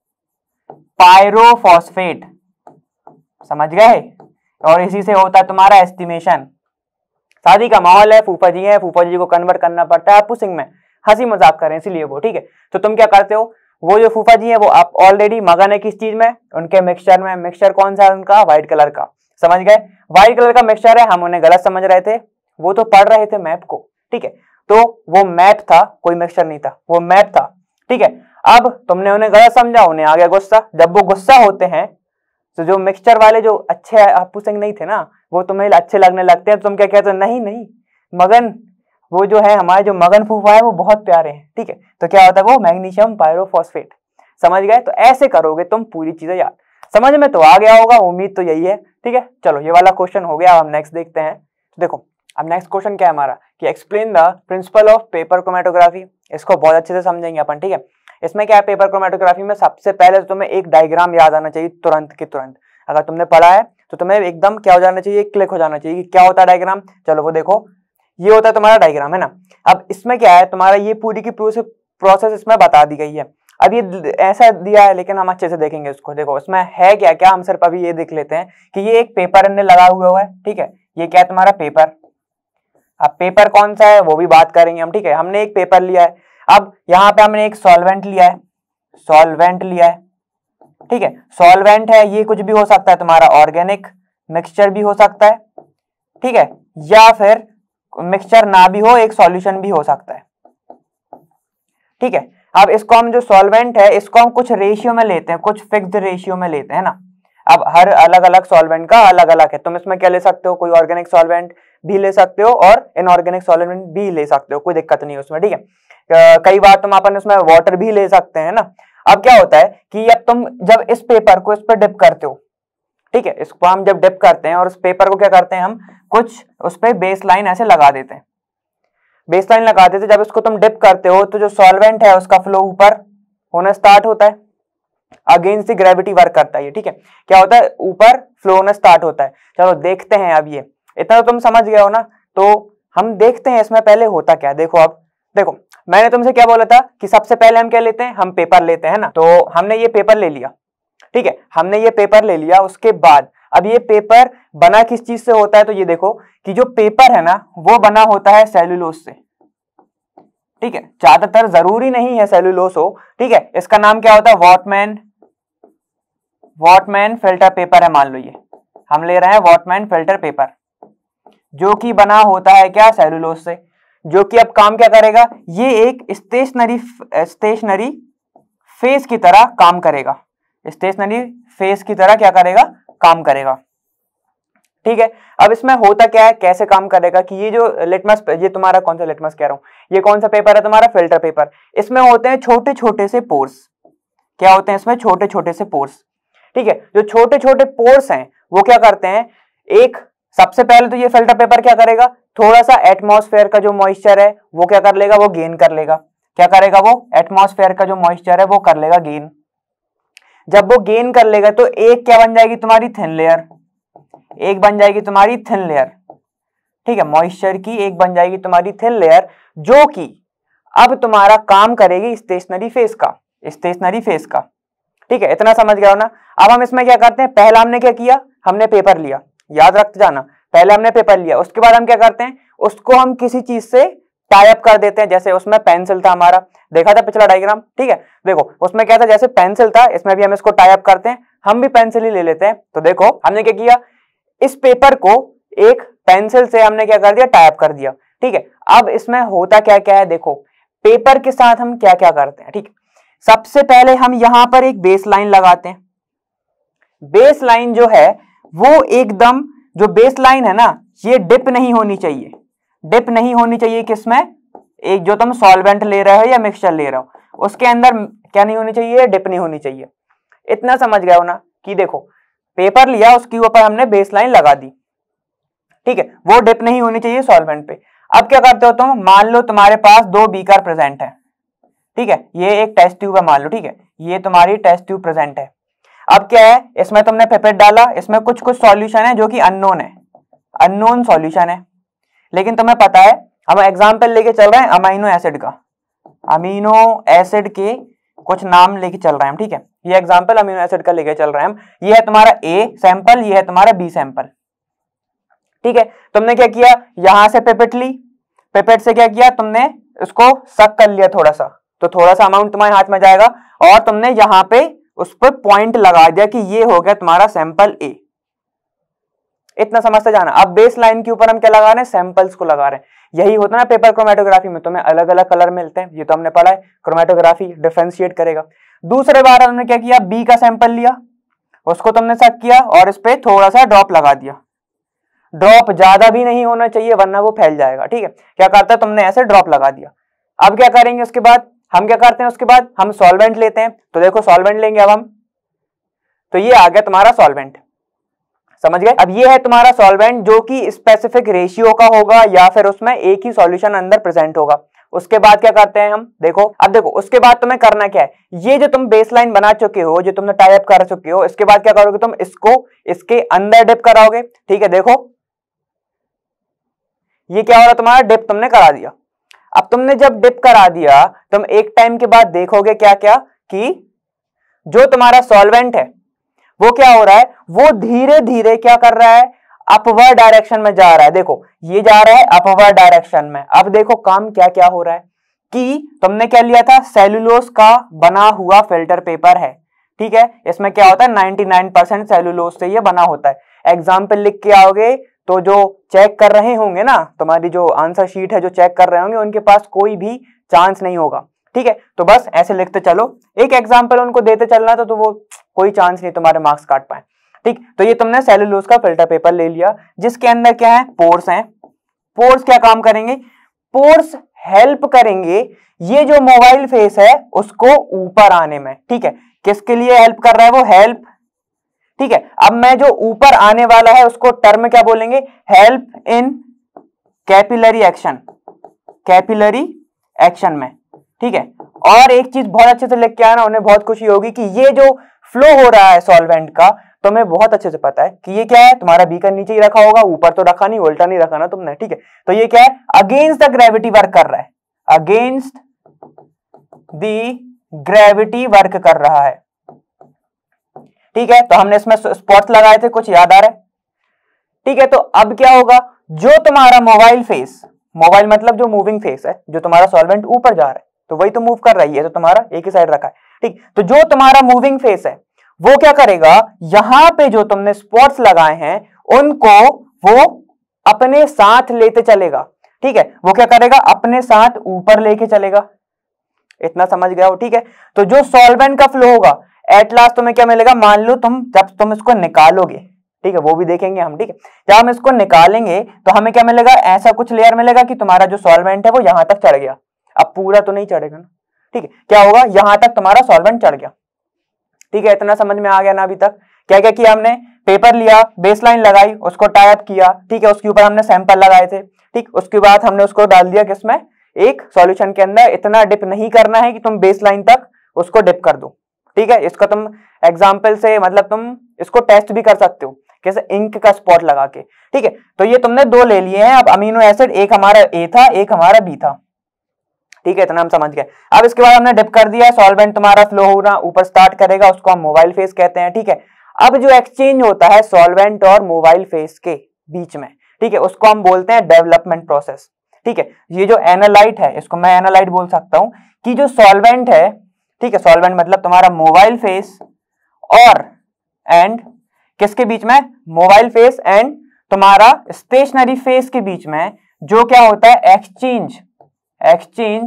पायरोफॉस्फेट। समझ गए? और इसी से होता है तुम्हारा एस्टिमेशन। शादी का माहौल है, फूफा जी है, फूफा जी को कन्वर्ट करना पड़ता है हप्पू सिंह में, हंसी मजाक करें इसलिए वो। ठीक है, तो तुम क्या करते हो, वो जो फूफा जी है वो आप ऑलरेडी मगन है किस चीज में, उनके मिक्सचर में। मिक्सचर कौन सा है उनका, व्हाइट कलर का। समझ गए? व्हाइट कलर का मिक्सचर है, हम उन्हें गलत समझ रहे थे, वो तो पढ़ रहे थे मैप को। ठीक है, तो वो मैप था, कोई मिक्सचर नहीं था, वो मैप था। ठीक है, अब तुमने उन्हें गलत समझा, उन्हें आ गया गुस्सा। जब वो गुस्सा होते हैं तो जो मिक्सचर वाले जो अच्छे हप्पू सिंह नहीं थे ना, वो तुम्हें अच्छे लगने लगते हैं। तुम क्या कहते हो, नहीं नहीं मगन, वो जो है हमारे जो मगन फूफा है वो बहुत प्यारे हैं। ठीक है, तो क्या होता है वो मैग्नीशियम पायरोफॉस्फेट। समझ गए? तो ऐसे करोगे तुम पूरी चीजें याद। समझ में तो आ गया होगा, उम्मीद तो यही है। ठीक है, चलो ये वाला क्वेश्चन हो गया। अब हम नेक्स्ट देखते हैं। देखो अब नेक्स्ट क्वेश्चन क्या है हमारा कि explain the principle of paper chromatography. इसको बहुत अच्छे से समझेंगे अपन। ठीक है, इसमें क्या है, पेपर क्रोमेटोग्राफी में सबसे पहले तो तुम्हें एक डायग्राम याद आना चाहिए तुरंत के तुरंत। अगर तुमने पढ़ा है तो तुम्हें एकदम क्या हो जाना चाहिए, क्लिक हो जाना चाहिए कि क्या होता है डायग्राम। चलो वो देखो, ये होता है तुम्हारा डायग्राम, है ना। अब इसमें क्या है, तुम्हारा ये पूरी की पूरी प्रोसेस इसमें बता दी गई है। अब ये ऐसा दिया है लेकिन हम अच्छे से देखेंगे इसको। देखो इसमें है क्या क्या, हम सिर्फ अभी ये देख लेते हैं कि ये एक पेपर हमने लगा हुआ है। ठीक है, ये क्या है तुम्हारा पेपर। अब पेपर कौन सा है वो भी बात करेंगे हम। ठीक है, हमने एक पेपर लिया है। अब यहाँ पे हमने एक सॉल्वेंट लिया है, सॉल्वेंट लिया है। ठीक है, सॉल्वेंट है, ये कुछ भी हो सकता है, तुम्हारा ऑर्गेनिक मिक्सचर भी हो सकता है। ठीक है, या फिर मिक्सचर ना भी हो, एक सॉल्यूशन भी हो सकता है। ठीक है, अब इसको हम जो सॉल्वेंट है इसको हम कुछ रेशियो में लेते हैं, कुछ फिक्स्ड रेशियो में लेते हैं ना। अब हर अलग अलग सॉल्वेंट का अलग अलग है। तुम इसमें क्या ले सकते हो, कोई ऑर्गेनिक सॉल्वेंट भी ले सकते हो और इनऑर्गेनिक सॉल्वेंट भी ले सकते हो, कोई दिक्कत नहीं है उसमें। ठीक है, कई बार तुम अपन उसमें वाटर भी ले सकते हैं ना। अब क्या होता है कि अब तुम जब इस पेपर को इस पर डिप करते हो, ठीक है, इसको हम जब डिप करते हैं और उस पेपर को क्या करते हैं हम, कुछ उस पर बेस लाइन ऐसे लगा देते हैं, बेस लाइन लगा देते। जब इसको तुम डिप करते हो तो जो सॉल्वेंट है उसका फ्लो ऊपर होना स्टार्ट होता है, अगेंस्ट द ग्रेविटी वर्क करता है ये। ठीक है, क्या होता है, ऊपर फ्लो होना स्टार्ट होता है। चलो देखते हैं, अब ये इतना तो तुम समझ गए हो ना, तो हम देखते हैं इसमें पहले होता क्या है। देखो अब देखो, मैंने तुमसे क्या बोला था कि सबसे पहले हम क्या लेते हैं, हम पेपर लेते हैं ना। तो हमने ये पेपर ले लिया, ठीक है, हमने ये पेपर ले लिया। उसके बाद अब ये पेपर बना किस चीज से होता है, तो ये देखो कि जो पेपर है ना वो बना होता है सेल्यूलोज से। ठीक है, ज्यादातर जरूरी नहीं है सेल्यूलोज हो। ठीक है, इसका नाम क्या होता है, वॉटमैन, वॉटमैन फिल्टर पेपर है। मान लो ये हम ले रहे हैं वॉटमैन फिल्टर पेपर, जो कि बना होता है क्या, सेल्यूलोज से। जो कि अब काम क्या करेगा, ये एक स्टेशनरी स्टेशनरी फेस की तरह काम करेगा, स्टेशनरी फेस की तरह क्या करेगा, काम करेगा। ठीक है, अब इसमें होता क्या है, कैसे काम करेगा कि ये जो लिटमस, ये तुम्हारा कौन सा लिटमस कह रहा हूं, ये कौन सा पेपर है तुम्हारा, फिल्टर पेपर। इसमें होते हैं छोटे छोटे से पोर्स। क्या होते हैं इसमें, छोटे छोटे से पोर्स। ठीक है, जो छोटे छोटे पोर्स हैं वो क्या करते हैं, एक सबसे पहले तो ये फिल्टर पेपर क्या करेगा, थोड़ा सा एटमॉस्फेयर का जो मॉइस्चर है वो क्या कर लेगा, वो गेन कर लेगा। क्या करेगा, वो एटमॉस्फेयर का जो मॉइस्चर है वो कर लेगा गेन। जब वो गेन कर लेगा तो एक क्या बन जाएगी तुम्हारी, थिन लेयर, एक बन जाएगी तुम्हारी थिन लेयर। ठीक है, मॉइस्चर की एक बन जाएगी तुम्हारी थिन लेयर, जो कि अब तुम्हारा काम करेगी स्टेशनरी फेस का, स्टेशनरी फेस का। ठीक है, इतना समझ गए हो ना। अब हम इसमें क्या करते हैं, पहला हमने क्या किया, हमने पेपर लिया, याद रखते जाना, पहले हमने पेपर लिया। उसके बाद हम क्या करते हैं, उसको हम किसी चीज से टाई अप कर देते हैं। जैसे उसमें पेंसिल था हमारा, देखा था पिछला डायग्राम। ठीक है, देखो उसमें क्या था, जैसे पेंसिल था, इसमें भी हम इसको टाई अप करते हैं, हम भी पेंसिल ही ले लेते हैं। तो देखो हमने क्या किया, इस पेपर को एक पेंसिल से हमने क्या कर दिया, टाई अप कर दिया। ठीक है, अब इसमें होता क्या क्या है, देखो पेपर के साथ हम क्या क्या करते हैं। ठीक है, सबसे पहले हम यहां पर एक बेस लाइन लगाते हैं। बेस लाइन जो है वो एकदम, जो बेस लाइन है ना, ये डिप नहीं होनी चाहिए, डिप नहीं होनी चाहिए किसमें, एक जो तुम सॉल्वेंट ले रहे हो या मिक्सचर ले रहे हो उसके अंदर क्या नहीं होनी चाहिए, डिप नहीं होनी चाहिए। इतना समझ गए हो ना कि देखो पेपर लिया, उसके ऊपर हमने बेस लाइन लगा दी। ठीक है, वो डिप नहीं होनी चाहिए सॉल्वेंट पे। अब क्या करते हो तुम, मान लो तुम्हारे पास दो बीकर प्रेजेंट है। ठीक है, ये एक टेस्ट ट्यूब है मान लो। ठीक है, ये तुम्हारी टेस्ट ट्यूब प्रेजेंट है। अब क्या है, इसमें तुमने पिपेट डाला, इसमें कुछ कुछ सॉल्यूशन है जो कि अननोन है, अननोन सॉल्यूशन है, लेकिन तुम्हें पता है, हम एग्जांपल लेके चल रहे हैं अमीनो एसिड का, अमीनो एसिड के कुछ नाम लेके चल रहे हैं। ठीक है, ये एग्जांपल अमीनो एसिड का लेके चल रहे हैं हम। ये है तुम्हारा ए सैंपल, ये है तुम्हारा बी सैंपल। ठीक है, तुमने क्या किया, यहां से पिपेट ली, पिपेट से क्या किया तुमने, इसको सक कर लिया थोड़ा सा, तो थोड़ा सा अमाउंट तुम्हारे हाथ में जाएगा और तुमने यहां पे उस पर पॉइंट लगा दिया कि ये हो गया तुम्हारा सैंपल ए। इतना समझते जाना। अब बेस लाइन के ऊपर हम क्या लगा रहे हैं, सैंपल्स को लगा रहे हैं। यही होता है ना पेपर क्रोमेटोग्राफी में, तुम्हें अलग अलग कलर मिलते हैं, ये तो हमने पढ़ा है। क्रोमेटोग्राफी डिफरेंशिएट करेगा। दूसरे बार हमने क्या किया, बी का सैंपल लिया, उसको तुमने सक किया और इस पे थोड़ा सा ड्रॉप लगा दिया। ड्रॉप ज्यादा भी नहीं होना चाहिए वरना वो फैल जाएगा। ठीक है, क्या करता है, तुमने ऐसे ड्रॉप लगा दिया। अब क्या करेंगे, उसके बाद हम क्या करते हैं उसके बाद हम सॉल्वेंट लेते हैं। तो देखो सॉल्वेंट लेंगे अब हम, तो ये आ गया तुम्हारा सॉल्वेंट, समझ गए। अब ये है तुम्हारा सॉल्वेंट जो कि स्पेसिफिक रेशियो का होगा या फिर उसमें एक ही सॉल्यूशन अंदर प्रेजेंट होगा। उसके बाद क्या करते हैं हम, देखो अब देखो उसके बाद तुम्हें करना क्या है, ये जो तुम बेसलाइन बना चुके हो, जो तुमने टाई अप कर चुके हो, इसके बाद क्या करोगे तुम, इसको इसके अंदर डिप कराओगे। ठीक है, देखो ये क्या हो रहा तुम्हारा, डिप तुमने करा दिया। अब तुमने जब डिप करा दिया, तुम एक टाइम के बाद देखोगे क्या क्या, कि जो तुम्हारा सॉल्वेंट है वो क्या हो रहा है, वो धीरे धीरे क्या कर रहा है, अपवर्ड डायरेक्शन में जा रहा है। देखो ये जा रहा है अपवर्ड डायरेक्शन में। अब देखो काम क्या क्या हो रहा है कि तुमने क्या लिया था, सेलुलोज का बना हुआ फिल्टर पेपर है। ठीक है, इसमें क्या होता है निन्यानवे परसेंट सेलुलोज से ये बना होता है। एग्जाम्पल लिख के आओगे तो जो चेक कर रहे होंगे ना, तुम्हारी जो आंसर शीट है जो चेक कर रहे होंगे, उनके पास कोई भी चांस नहीं होगा। ठीक है, तो बस ऐसे लिखते चलो, एक एग्जाम्पल उनको देते चलना, तो, तो वो कोई चांस नहीं तुम्हारे मार्क्स काट पाए। ठीक, तो ये तुमने सेलुलोज का फिल्टर पेपर ले लिया जिसके अंदर क्या है, पोर्स हैं। पोर्स क्या काम करेंगे, पोर्स हेल्प करेंगे ये जो मोबाइल फेस है उसको ऊपर आने में। ठीक है, किसके लिए हेल्प कर रहा है वो, हेल्प। ठीक है, अब मैं जो ऊपर आने वाला है उसको टर्म क्या बोलेंगे, help in capillary action, capillary action में। ठीक है, और एक चीज बहुत अच्छे से लिख के आना, उन्हें बहुत खुशी होगी कि ये जो फ्लो हो रहा है सॉल्वेंट का, तुम्हें बहुत अच्छे से पता है कि ये क्या है, तुम्हारा बीकर नीचे ही रखा होगा, ऊपर तो रखा नहीं, उल्टा नहीं रखा ना तुमने। ठीक है, तो ये क्या है, अगेंस्ट द ग्रेविटी वर्क कर रहा है, अगेंस्ट द ग्रेविटी वर्क कर रहा है। ठीक है, तो हमने इसमें स्पॉट्स लगाए थे, कुछ याद आ रहा है। ठीक है, तो अब क्या होगा, जो तुम्हारा मोबाइल फेस, मोबाइल मतलब जो मूविंग फेस है, जो तुम्हारा सॉल्वेंट ऊपर जा रहा है तो वही तो मूव कर रही है, तो तुम्हारा एक ही साइड रखा है। ठीक, तो जो तुम्हारा मूविंग फेस है वो क्या करेगा, यहां पे जो तुमने स्पॉट्स लगाए हैं उनको वो अपने साथ लेते चलेगा। ठीक है, वो क्या करेगा, अपने साथ ऊपर लेके चलेगा। इतना समझ गया हो। ठीक है, तो जो सॉल्वेंट का फ्लो होगा एट लास्ट तुम्हें क्या मिलेगा, मान लो तुम जब तुम इसको निकालोगे, ठीक है, वो भी देखेंगे हम। ठीक है, जब हम इसको निकालेंगे तो हमें क्या मिलेगा, ऐसा कुछ लेयर मिलेगा कि तुम्हारा जो सॉल्वेंट है वो यहां तक चढ़ गया। अब पूरा तो नहीं चढ़ेगा ना। ठीक है, क्या होगा, यहां तक तुम्हारा सॉल्वेंट चढ़ गया। ठीक है, इतना समझ में आ गया ना अभी तक। क्या क्या किया हमने, पेपर लिया, बेसलाइन लगाई, उसको टाई अप किया। ठीक है, उसके ऊपर हमने सैंपल लगाए थे। ठीक, उसके बाद हमने उसको डाल दिया किसमें, एक सॉल्यूशन के अंदर। इतना डिप नहीं करना है कि तुम बेसलाइन तक उसको डिप कर दो। ठीक है, इसका तुम एग्जाम्पल से मतलब तुम इसको टेस्ट भी कर सकते हो, कैसे, इंक का स्पॉट लगा के। ठीक है, तो ये तुमने दो ले लिए हैं। अब अमीनो एसिड एक हमारा ए था, एक हमारा बी था। ठीक है, इतना हम समझ गए। अब इसके बाद हमने डिप कर दिया, सॉल्वेंट तुम्हारा फ्लो होना ऊपर स्टार्ट करेगा, उसको हम मोबाइल फेस कहते हैं। ठीक है, अब जो एक्सचेंज होता है सॉल्वेंट और मोबाइल फेस के बीच में, ठीक है, उसको हम बोलते हैं डेवलपमेंट प्रोसेस। ठीक है, ये जो एनालाइट है, इसको मैं एनालाइट बोल सकता हूं कि जो सॉल्वेंट है, ठीक है, सॉल्वेंट मतलब तुम्हारा मोबाइल फेस और एंड किसके बीच में, मोबाइल फेस एंड तुम्हारा स्टेशनरी फेस के बीच में जो क्या होता है, एक्सचेंज एक्सचेंज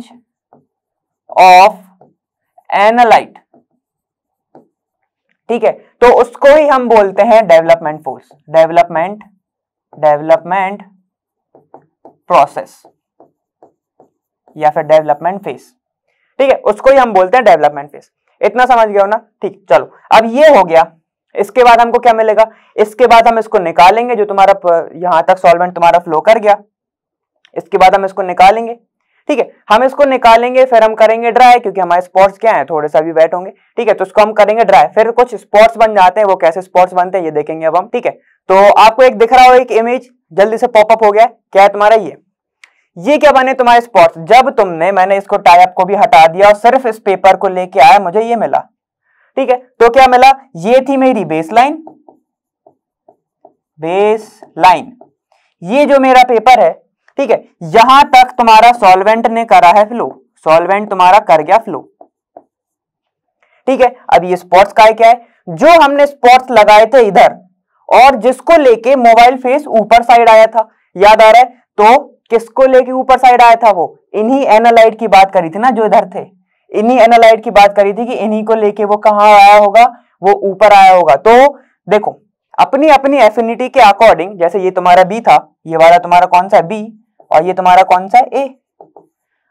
ऑफ एनालाइट। ठीक है, तो उसको ही हम बोलते हैं development force, development development process या फिर डेवलपमेंट फेस। ठीक है, उसको ही हम बोलते हैं डेवलपमेंट फेस। इतना समझ गए हो ना। ठीक, चलो अब ये हो गया। इसके बाद हमको क्या मिलेगा, इसके बाद हम इसको निकालेंगे, जो तुम्हारा यहां तक सॉल्वेंट तुम्हारा फ्लो कर गया, इसके बाद हम इसको निकालेंगे। ठीक है, हम इसको निकालेंगे, फिर हम करेंगे ड्राई, क्योंकि हमारे स्पॉट्स क्या हैं, थोड़े सा भी वेट होंगे। ठीक है, तो इसको हम करेंगे ड्राई, फिर कुछ स्पॉट्स बन जाते हैं, वो कैसे स्पॉट्स बनते हैं ये देखेंगे अब हम। ठीक है, तो आपको एक दिख रहा हो, एक इमेज जल्दी से पॉपअप हो गया, क्या है तुम्हारा, ये ये क्या बने तुम्हारे स्पॉट्स। जब तुमने, मैंने इसको टाई अप को भी हटा दिया और सिर्फ इस पेपर को लेके आया, मुझे ये मिला। ठीक है, तो क्या मिला, ये थी मेरी बेसलाइन, बेसलाइन, ये जो मेरा पेपर है। ठीक है, यहां तक तुम्हारा सॉल्वेंट ने करा है फ्लो, सॉल्वेंट तुम्हारा कर गया फ्लो। ठीक है, अब ये स्पॉट्स का क्या है, जो हमने स्पॉट्स लगाए थे इधर और जिसको लेके मोबाइल फेस ऊपर साइड आया था, याद आ रहा है, तो किसको लेके ऊपर साइड आया था, वो इन्हीं एनालाइट की बात करी थी ना, जो इधर थे, इन्हीं एनालाइट की बात करी थी कि इन्हीं को लेके वो कहां आया होगा, वो ऊपर आया होगा। तो देखो अपनी अपनी एफिनिटी के अकॉर्डिंग, जैसे ये तुम्हारा बी था, ये वाला तुम्हारा कौन सा है, बी, और ये तुम्हारा कौन सा है, ए।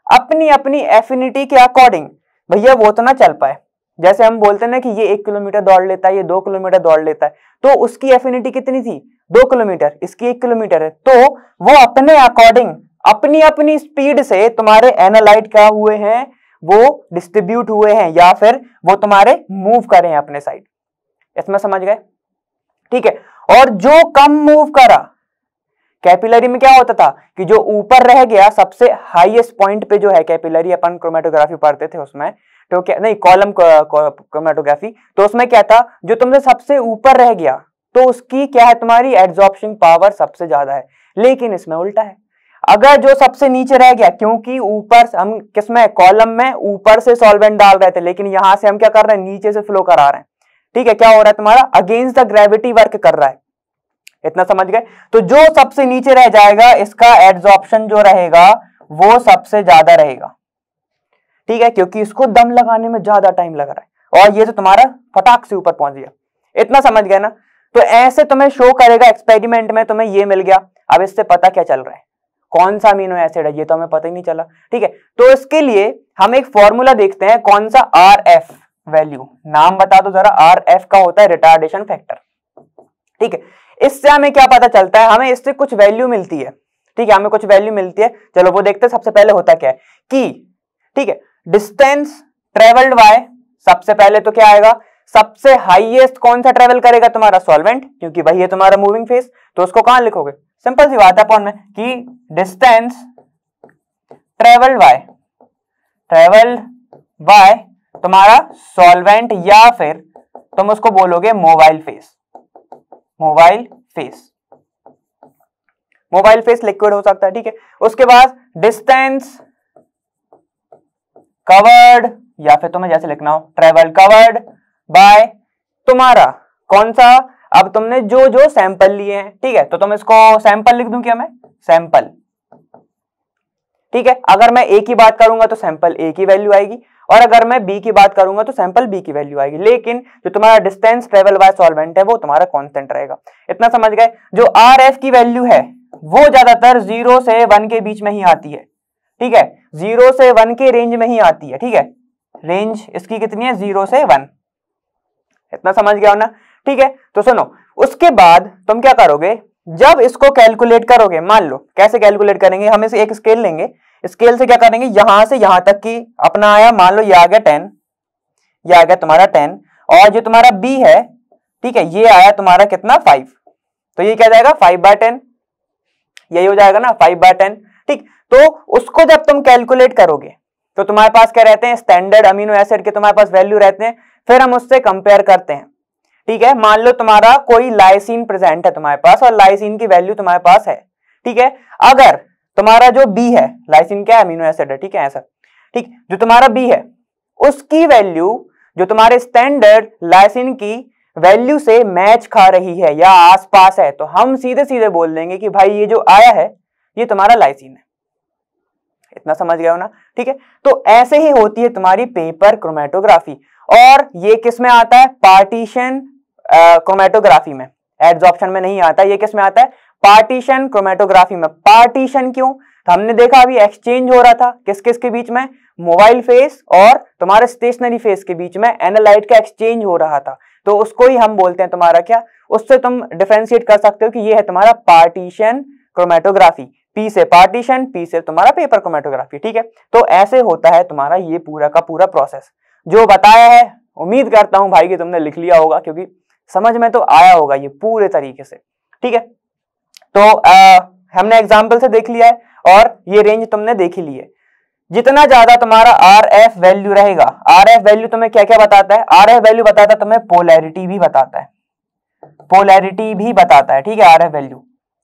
अपनी अपनी एफिनिटी के अकॉर्डिंग, भैया वो तो ना चल पाए, जैसे हम बोलते हैं ना कि ये एक किलोमीटर दौड़ लेता है, ये दो किलोमीटर दौड़ लेता है, तो उसकी एफिनिटी कितनी थी, दो किलोमीटर, इसकी एक किलोमीटर है, तो वो अपने अकॉर्डिंग अपनी अपनी स्पीड से तुम्हारे एनालाइट क्या हुए हैं, वो डिस्ट्रीब्यूट हुए हैं या फिर वो तुम्हारे मूव करे हैं अपने साइड। इसमें समझ गए, ठीक है। और जो कम मूव करा, कैपिलरी में क्या होता था कि जो ऊपर रह गया सबसे हाईएस्ट पॉइंट पे जो है कैपिलरी, अपन क्रोमेटोग्राफी पढ़ते थे उसमें, तो क्या नहीं कॉलम क्रोमेटोग्राफी, तो उसमें क्या था, जो तुमसे सबसे ऊपर रह गया तो उसकी क्या है, तुम्हारी एब्जॉर्प्शन पावर सबसे ज्यादा है। लेकिन इसमें उल्टा है, अगर जो सबसे नीचे रह गया, क्योंकि ऊपर हम किसमें, कॉलम में ऊपर से सॉल्वेंट डाल रहे थे, लेकिन यहां से हम क्या कर रहे हैं, नीचे से फ्लो करा रहे हैं, ठीक है, क्या हो रहा है तुम्हारा, अगेंस्ट द ग्रेविटी वर्क कर रहा है। इतना समझ गए। तो जो सबसे नीचे रह जाएगा इसका एब्जॉर्प्शन जो रहेगा वो सबसे ज्यादा रहेगा, ठीक है, क्योंकि इसको दम लगाने में ज्यादा टाइम लग रहा है, और ये तो तुम्हारा फटाक से ऊपर पहुंच गया। इतना समझ गए ना। तो ऐसे तुम्हें शो करेगा एक्सपेरिमेंट में, तुम्हें ये मिल गया। अब इससे पता क्या चल रहा है, कौन सा अमीनो एसिड है, ये तो हमें पता ही नहीं चला, ठीक है। तो इसके लिए हम एक फॉर्मूला देखते हैं, कौन सा, आर एफ वैल्यू, नाम बता दो जरा, आर एफ का होता है रिटार्डेशन फैक्टर, ठीक है। इससे हमें क्या पता चलता है, हमें इससे कुछ वैल्यू मिलती है, ठीक है, हमें कुछ वैल्यू मिलती है। चलो वो देखते हैं। सबसे पहले होता क्या है कि, ठीक है, डिस्टेंस ट्रेवल्ड बाय, सबसे पहले तो क्या आएगा, सबसे हाईएस्ट कौन सा ट्रेवल करेगा, तुम्हारा सॉल्वेंट, क्योंकि भाई ये तुम्हारा मूविंग फेस, तो उसको कहां लिखोगे, सिंपल सी बात है अपॉन में कि distance travelled by, travelled by तुम्हारा सॉल्वेंट, या फिर तुम उसको बोलोगे mobile phase, mobile phase, mobile phase liquid हो सकता है, ठीक है। उसके बाद डिस्टेंस कवर्ड, या फिर तुम्हें जैसे लिखना हो ट्रेवल कवर्ड बाय तुम्हारा कौन सा, अब तुमने जो जो सैंपल लिए हैं, ठीक है, तो तुम इसको सैंपल लिख दूं क्या मैं, सैंपल, ठीक है। अगर मैं ए की बात करूंगा तो सैंपल ए की वैल्यू आएगी, और अगर मैं बी की बात करूंगा तो सैंपल बी की वैल्यू आएगी, लेकिन जो तुम्हारा डिस्टेंस ट्रेवल बाय सॉल्वेंट है वो तुम्हारा कांस्टेंट रहेगा। इतना समझ गए। जो आर एफ की वैल्यू है वो ज्यादातर जीरो से वन के बीच में ही आती है, ठीक है, जीरो से वन के रेंज में ही आती है, ठीक है, रेंज इसकी कितनी है, जीरो से वन। इतना समझ गया हो ना, ठीक है। तो सुनो, उसके बाद तुम क्या करोगे, जब इसको कैलकुलेट करोगे, मान लो कैसे कैलकुलेट करेंगे, हम इसे एक स्केल लेंगे, स्केल से क्या करेंगे, यहां से यहां तक की अपना आया, मान लो ये आ गया टेन, ये आ गया तुम्हारा टेन, और जो तुम्हारा बी है, ठीक है, ये आया तुम्हारा कितना, फाइव, तो ये क्या जाएगा, फाइव बाय टेन, यही हो जाएगा ना, फाइव बाय टेन, ठीक। तो उसको जब तुम कैलकुलेट करोगे तो तुम्हारे पास क्या रहते हैं, स्टैंडर्ड अमीनो एसिड के तुम्हारे पास वैल्यू रहते हैं, फिर हम उससे कंपेयर करते हैं, ठीक है। मान लो तुम्हारा कोई लाइसिन प्रेजेंट है तुम्हारे पास, और लाइसिन की वैल्यू तुम्हारे पास है, ठीक है। अगर तुम्हारा जो बी है, लाइसिन क्या अमीनो एसिड है, ठीक है, ऐसा, ठीक, जो तुम्हारा बी है उसकी वैल्यू जो तुम्हारे स्टैंडर्ड लाइसिन की वैल्यू से मैच खा रही है या आसपास है, तो हम सीधे सीधे बोल देंगे कि भाई ये जो आया है ये तुम्हारा लाइसिन है। इतना समझ गए हो ना, ठीक है। तो ऐसे ही होती है तुम्हारी पेपर क्रोमेटोग्राफी, और ये किस में आता है, पार्टीशन क्रोमेटोग्राफी में, एड्सॉर्प्शन में नहीं आता, ये किस में आता है, पार्टीशन क्रोमेटोग्राफी में। पार्टीशन क्यों, तो हमने देखा अभी एक्सचेंज हो रहा था किस किस के बीच में, मोबाइल फेस और तुम्हारे स्टेशनरी फेस के बीच में एनालाइट का एक्सचेंज हो रहा था, तो उसको ही हम बोलते हैं तुम्हारा क्या, उससे तुम डिफरेंशिएट कर सकते हो कि ये है तुम्हारा पार्टीशन क्रोमेटोग्राफी, पी से पार्टीशन, पी से तुम्हारा पेपर क्रोमेटोग्राफी, ठीक है। तो ऐसे होता है तुम्हारा ये पूरा का पूरा प्रोसेस जो बताया है। उम्मीद करता हूं भाई कि तुमने लिख लिया होगा, क्योंकि समझ में तो आया होगा ये पूरे तरीके से, ठीक है। तो आ, हमने एग्जाम्पल से देख लिया है, और ये रेंज तुमने देख ही ली है। जितना ज्यादा तुम्हारा आर एफ वैल्यू रहेगा, आर एफ वैल्यू तुम्हें क्या क्या बताता है, आर एफ वैल्यू बताता है तुम्हें पोलैरिटी भी बताता है, पोलैरिटी भी बताता है, ठीक है, आर एफ वैल्यू।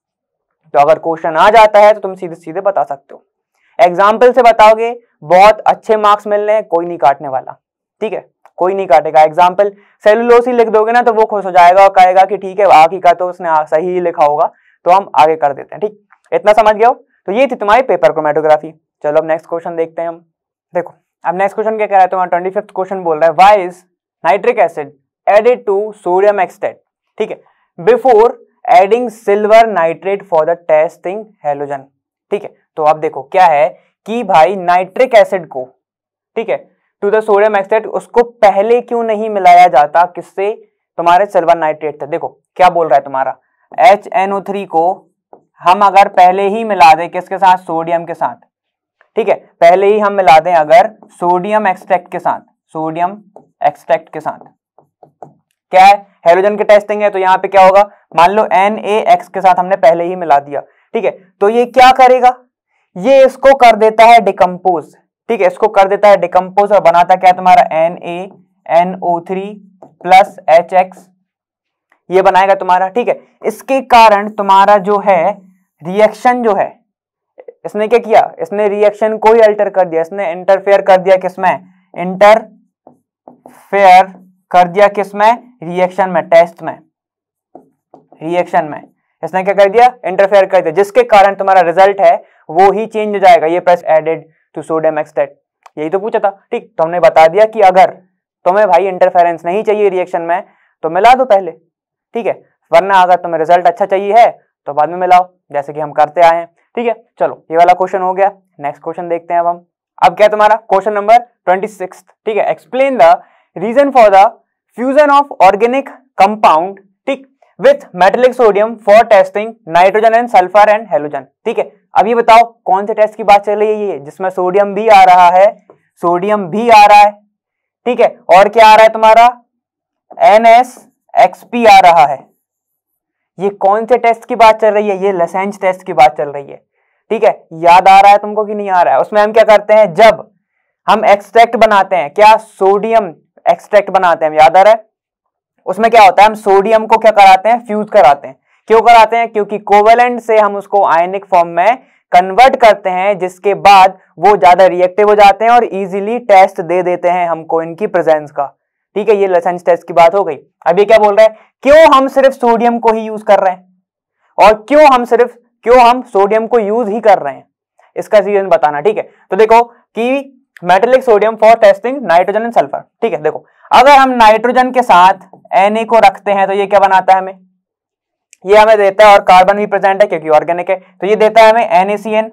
तो अगर क्वेश्चन आ जाता है तो तुम सीधे सीधे बता सकते हो, एग्जाम्पल से बताओगे, बहुत अच्छे मार्क्स मिलने हैं, कोई नहीं काटने वाला, ठीक है, कोई नहीं काटेगा। एग्जाम्पल सेलुलोसिस लिख दोगे ना तो वो खुश हो जाएगा और कहेगा कि ठीक है, आगे का तो उसने सही लिखा होगा, तो हम आगे कर देते हैं, ठीक। इतना समझ गए हो। तो ये थी तुम्हारी पेपर क्रोमेटोग्राफी। चलो अब नेक्स्ट क्वेश्चन देखते हैं हम। देखो अब नेक्स्ट क्वेश्चन क्या कह रहा है तुम्हारा, ट्वेंटी फिफ्थ क्वेश्चन बोल रहा है, why is nitric acid added to sodium extract, ठीक है, before adding silver nitrate for the testing halogen, ठीक है। तो अब देखो क्या है कि भाई नाइट्रिक एसिड को, ठीक है, टू द सोडियम एक्सट्रैक्ट, उसको पहले क्यों नहीं मिलाया जाता, किससे, तुम्हारे सिल्वर नाइट्रेट से। देखो क्या बोल रहा है तुम्हारा, एच एन ओ थ्री को हम अगर पहले ही मिला दें किसके साथ, सोडियम के साथ, ठीक है, पहले ही हम मिला दें अगर सोडियम एक्सट्रैक्ट के साथ, सोडियम एक्सट्रैक्ट के साथ, क्या है, हेलोजन की टेस्टिंग है, तो यहाँ पे क्या होगा, मान लो एन ए एक्स के साथ हमने पहले ही मिला दिया, ठीक है, तो ये क्या करेगा, ये इसको कर देता है डिकम्पोज, ठीक है, इसको कर देता है डिकम्पोज और बनाता क्या है तुम्हारा N A N O three plus H X, ये बनाएगा तुम्हारा, ठीक है। इसके कारण तुम्हारा जो है रिएक्शन जो है, इसने क्या किया, इसने रिएक्शन को ही अल्टर कर दिया, इसने इंटरफेयर कर दिया किसमें, इंटरफेयर कर दिया किसमें, रिएक्शन में, टेस्ट में, रिएक्शन में इसने क्या कर दिया, इंटरफेयर कर दिया, जिसके कारण तुम्हारा रिजल्ट है वो ही चेंज हो जाएगा, ये plus added to sodium extract, यही तो पूछा था, ठीक, तो हमने बता दिया कि अगर तुम्हें भाई इंटरफेरेंस नहीं चाहिए रिएक्शन में तो मिला दो पहले, ठीक है, वरना अगर तुम्हें रिजल्ट अच्छा चाहिए है तो बाद में मिलाओ, जैसे कि हम करते आए हैं, ठीक है। चलो ये वाला क्वेश्चन हो गया, नेक्स्ट क्वेश्चन देखते हैं अब हम। अब क्या तुम्हारा क्वेश्चन नंबर ट्वेंटी सिक्स, ठीक है, explain the reason for the fusion of organic compound, ठीक, with metallic sodium for testing nitrogen and sulphur and halogen, ठीक है। अब ये बताओ कौन से टेस्ट की बात चल रही है, ये जिसमें सोडियम भी आ रहा है, सोडियम भी आ रहा है, ठीक है, और क्या आ रहा है तुम्हारा, एन एस एक्स पी आ रहा है, ये कौन से टेस्ट की बात चल रही है, ये लेसेंज टेस्ट की बात चल रही है, ठीक है, याद आ रहा है तुमको कि नहीं आ रहा है। उसमें हम क्या करते हैं, जब हम एक्सट्रैक्ट बनाते हैं, क्या सोडियम एक्सट्रैक्ट बनाते हैं, याद आ रहा है, उसमें क्या होता है, हम सोडियम को क्या कराते हैं, फ्यूज कराते हैं, क्यों कराते हैं, क्योंकि कोवेलेंट से हम उसको आयनिक फॉर्म में कन्वर्ट करते हैं, जिसके बाद वो ज्यादा रिएक्टिव हो जाते हैं और इजीली टेस्ट दे देते हैं हमको इनकी प्रेजेंस का, ठीक है, ये लेसेंज टेस्ट की बात हो गई। अब ये क्या बोल रहा है, क्यों हम सिर्फ सोडियम को ही यूज कर रहे हैं, और क्यों हम सिर्फ क्यों हम सोडियम को यूज ही कर रहे हैं, इसका रीजन बताना, ठीक है। तो देखो कि metallic sodium for testing nitrogen and sulphur, ठीक है, देखो अगर हम नाइट्रोजन के साथ Na को रखते हैं तो ये क्या बनाता है हमें, ये हमें देता है, और कार्बन भी प्रेजेंट है क्योंकि ऑर्गेनिक है, तो ये देता है हमें NaCN।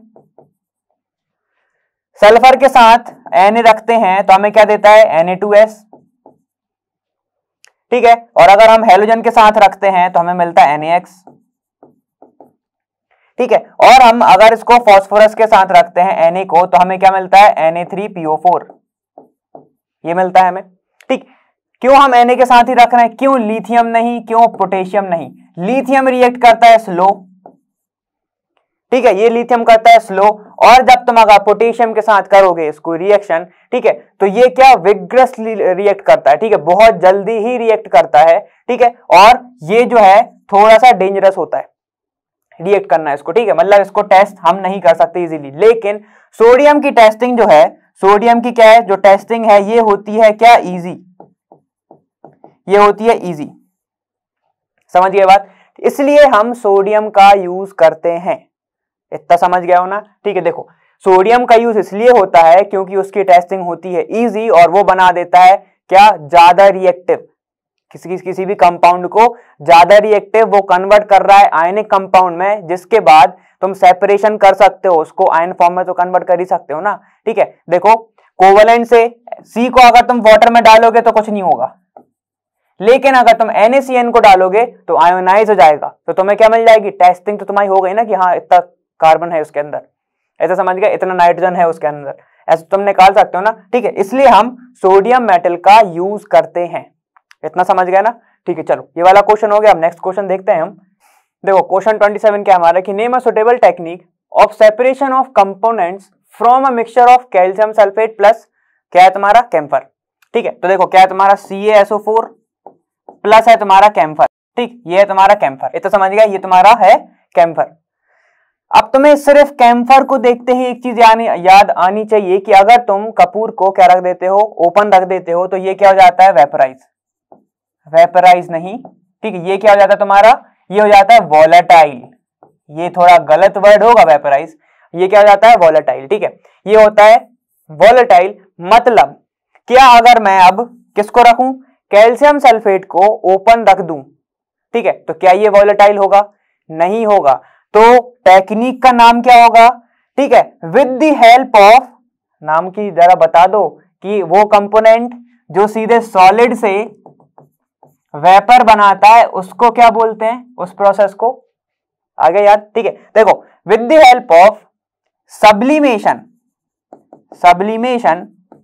सल्फर के साथ Na रखते हैं तो हमें क्या देता है, Na टू S, ठीक है, और अगर हम हेलोजन के साथ रखते हैं तो हमें मिलता है NaX, ठीक है, और हम अगर इसको फास्फोरस के साथ रखते हैं Na को तो हमें क्या मिलता है, Na three P O four, ये मिलता है हमें, ठीक। क्यों हम Na के साथ ही रख रहे हैं, क्यों लिथियम नहीं, क्यों पोटेशियम नहीं, लिथियम रिएक्ट करता है स्लो, ठीक है, ये लिथियम करता है स्लो, और जब तुम अगर पोटेशियम के साथ करोगे इसको रिएक्शन, ठीक है, तो ये क्या विग्रसली रिएक्ट करता है, ठीक है, बहुत जल्दी ही रिएक्ट करता है, ठीक है, और ये जो है थोड़ा सा डेंजरस होता है रिएक्ट करना है इसको, ठीक है, मतलब इसको टेस्ट हम नहीं कर सकते इजीली। लेकिन सोडियम की टेस्टिंग जो है, सोडियम की क्या है जो टेस्टिंग है, ये होती है क्या, इजी, ये होती है इजी, समझ गए बात, इसलिए हम सोडियम का यूज करते हैं, इतना समझ गए हो ना, ठीक है। देखो सोडियम का यूज इसलिए होता है क्योंकि उसकी टेस्टिंग होती है इजी, और वो बना देता है क्या, ज्यादा रिएक्टिव, किसी किसी भी कंपाउंड को ज्यादा रिएक्टिव वो कन्वर्ट कर रहा है आयनिक कंपाउंड में, जिसके बाद तुम सेपरेशन कर सकते हो, उसको आयन फॉर्म में तो कन्वर्ट कर ही सकते हो ना, ठीक है। देखो कोवेलेंट से सी को अगर तुम वाटर में डालोगे तो कुछ नहीं होगा, लेकिन अगर तुम NaCN को डालोगे तो आयोनाइज हो जाएगा, तो तुम्हें क्या मिल जाएगी, टेस्टिंग तो तुम्हारी हो गई ना कि हाँ इतना कार्बन है उसके अंदर, ऐसा समझ गए, इतना नाइट्रोजन है उसके अंदर, ऐसा तुम निकाल सकते हो ना, ठीक है, इसलिए हम सोडियम मेटल का यूज करते हैं, इतना समझ गए ना, ठीक है। चलो ये वाला क्वेश्चन हो गया, अब नेक्स्ट क्वेश्चन देखते हैं हम। देखो क्वेश्चन ट्वेंटी सेवन क्या हमारा, कि name a suitable technique of separation of components from a mixture of calcium sulphate plus क्या है तुम्हारा, कैम्फर, ठीक है। तो देखो क्या है तुम्हारा C A S O four plus है तुम्हारा कैम्फर, ठीक, ये है तुम्हारा कैम्फर, ये तो समझ गया, ये तुम्हारा है कैम्फर। अब तुम्हें सिर्फ कैम्फर को देखते ही एक चीज याद आनी चाहिए कि अगर तुम कपूर को क्या रख देते हो, ओपन रख देते हो, तो ये क्या हो जाता है, वेपराइज, वेपराइज नहीं, ठीक है, ये क्या हो जाता है तुम्हारा, ये हो जाता है वॉलेटाइल, ये थोड़ा गलत वर्ड होगा वेपराइज, ये क्या हो जाता है, वॉलेटाइल, ठीक है, ये होता है वॉलेटाइल। मतलब क्या, अगर मैं अब किसको रखूं, कैल्शियम सल्फेट को ओपन रख दूं, ठीक है, तो क्या ये वॉलेटाइल होगा, नहीं होगा, तो टेक्निक का नाम क्या होगा, ठीक है, विद द हेल्प ऑफ, नाम की जरा बता दो कि वो कंपोनेंट जो सीधे सॉलिड से वेपर बनाता है उसको क्या बोलते हैं, उस प्रोसेस को, आगे याद, ठीक है। देखो, with the help of sublimation, sublimation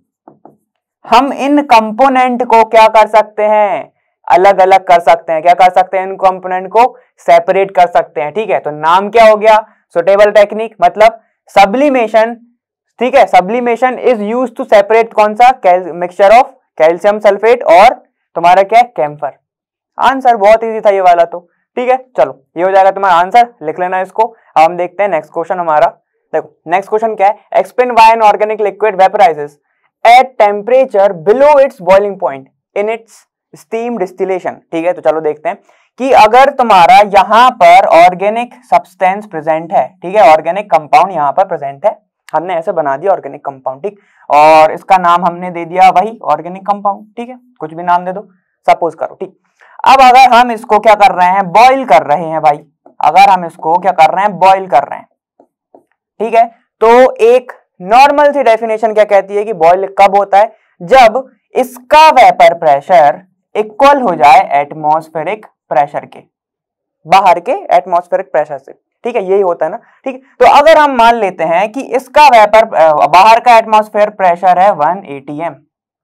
हम इन कंपोनेंट को क्या कर सकते हैं, अलग अलग कर सकते हैं, क्या कर सकते हैं, इन कंपोनेंट को सेपरेट कर सकते हैं, ठीक है। तो नाम क्या हो गया, सुटेबल टेक्निक, मतलब सब्लिमेशन, ठीक है। Sublimation is use to separate कौन सा, मिक्सचर ऑफ कैल्शियम सल्फेट और तुम्हारा क्या है, कैम्फर। आंसर बहुत इजी था ये वाला तो, ठीक है। चलो ये हो जाएगा तुम्हारा आंसर, लिख लेना इसको। अब हम देखते हैं नेक्स्ट क्वेश्चन हमारा। देखो नेक्स्ट क्वेश्चन क्या है, explain why an organic liquid vaporises at temperature below its boiling point in its steam distillation, ठीक है। तो चलो देखते हैं कि अगर तुम्हारा यहां पर ऑर्गेनिक सब्सटेंस प्रेजेंट है, ठीक है, ऑर्गेनिक कंपाउंड यहां पर प्रेजेंट है, हमने ऐसे बना दिया ऑर्गेनिक कंपाउंड, ठीक, और इसका नाम हमने दे दिया वही ऑर्गेनिक कंपाउंड, ठीक है, कुछ भी नाम दे दो, सपोज करो, ठीक। अब अगर हम इसको क्या कर रहे हैं, बॉईल कर रहे हैं भाई, अगर हम इसको क्या कर रहे हैं, बॉईल कर रहे हैं, ठीक है, तो एक नॉर्मल सी डेफिनेशन क्या कहती है कि बॉईल कब होता है, जब इसका वेपर प्रेशर इक्वल हो जाए एटमॉस्फेरिक प्रेशर के, बाहर के एटमॉस्फेरिक प्रेशर से, ठीक है, यही होता है ना, ठीक। तो अगर हम मान लेते हैं कि इसका वेपर, बाहर का एटमॉस्फेयर प्रेशर है वन एटी एम,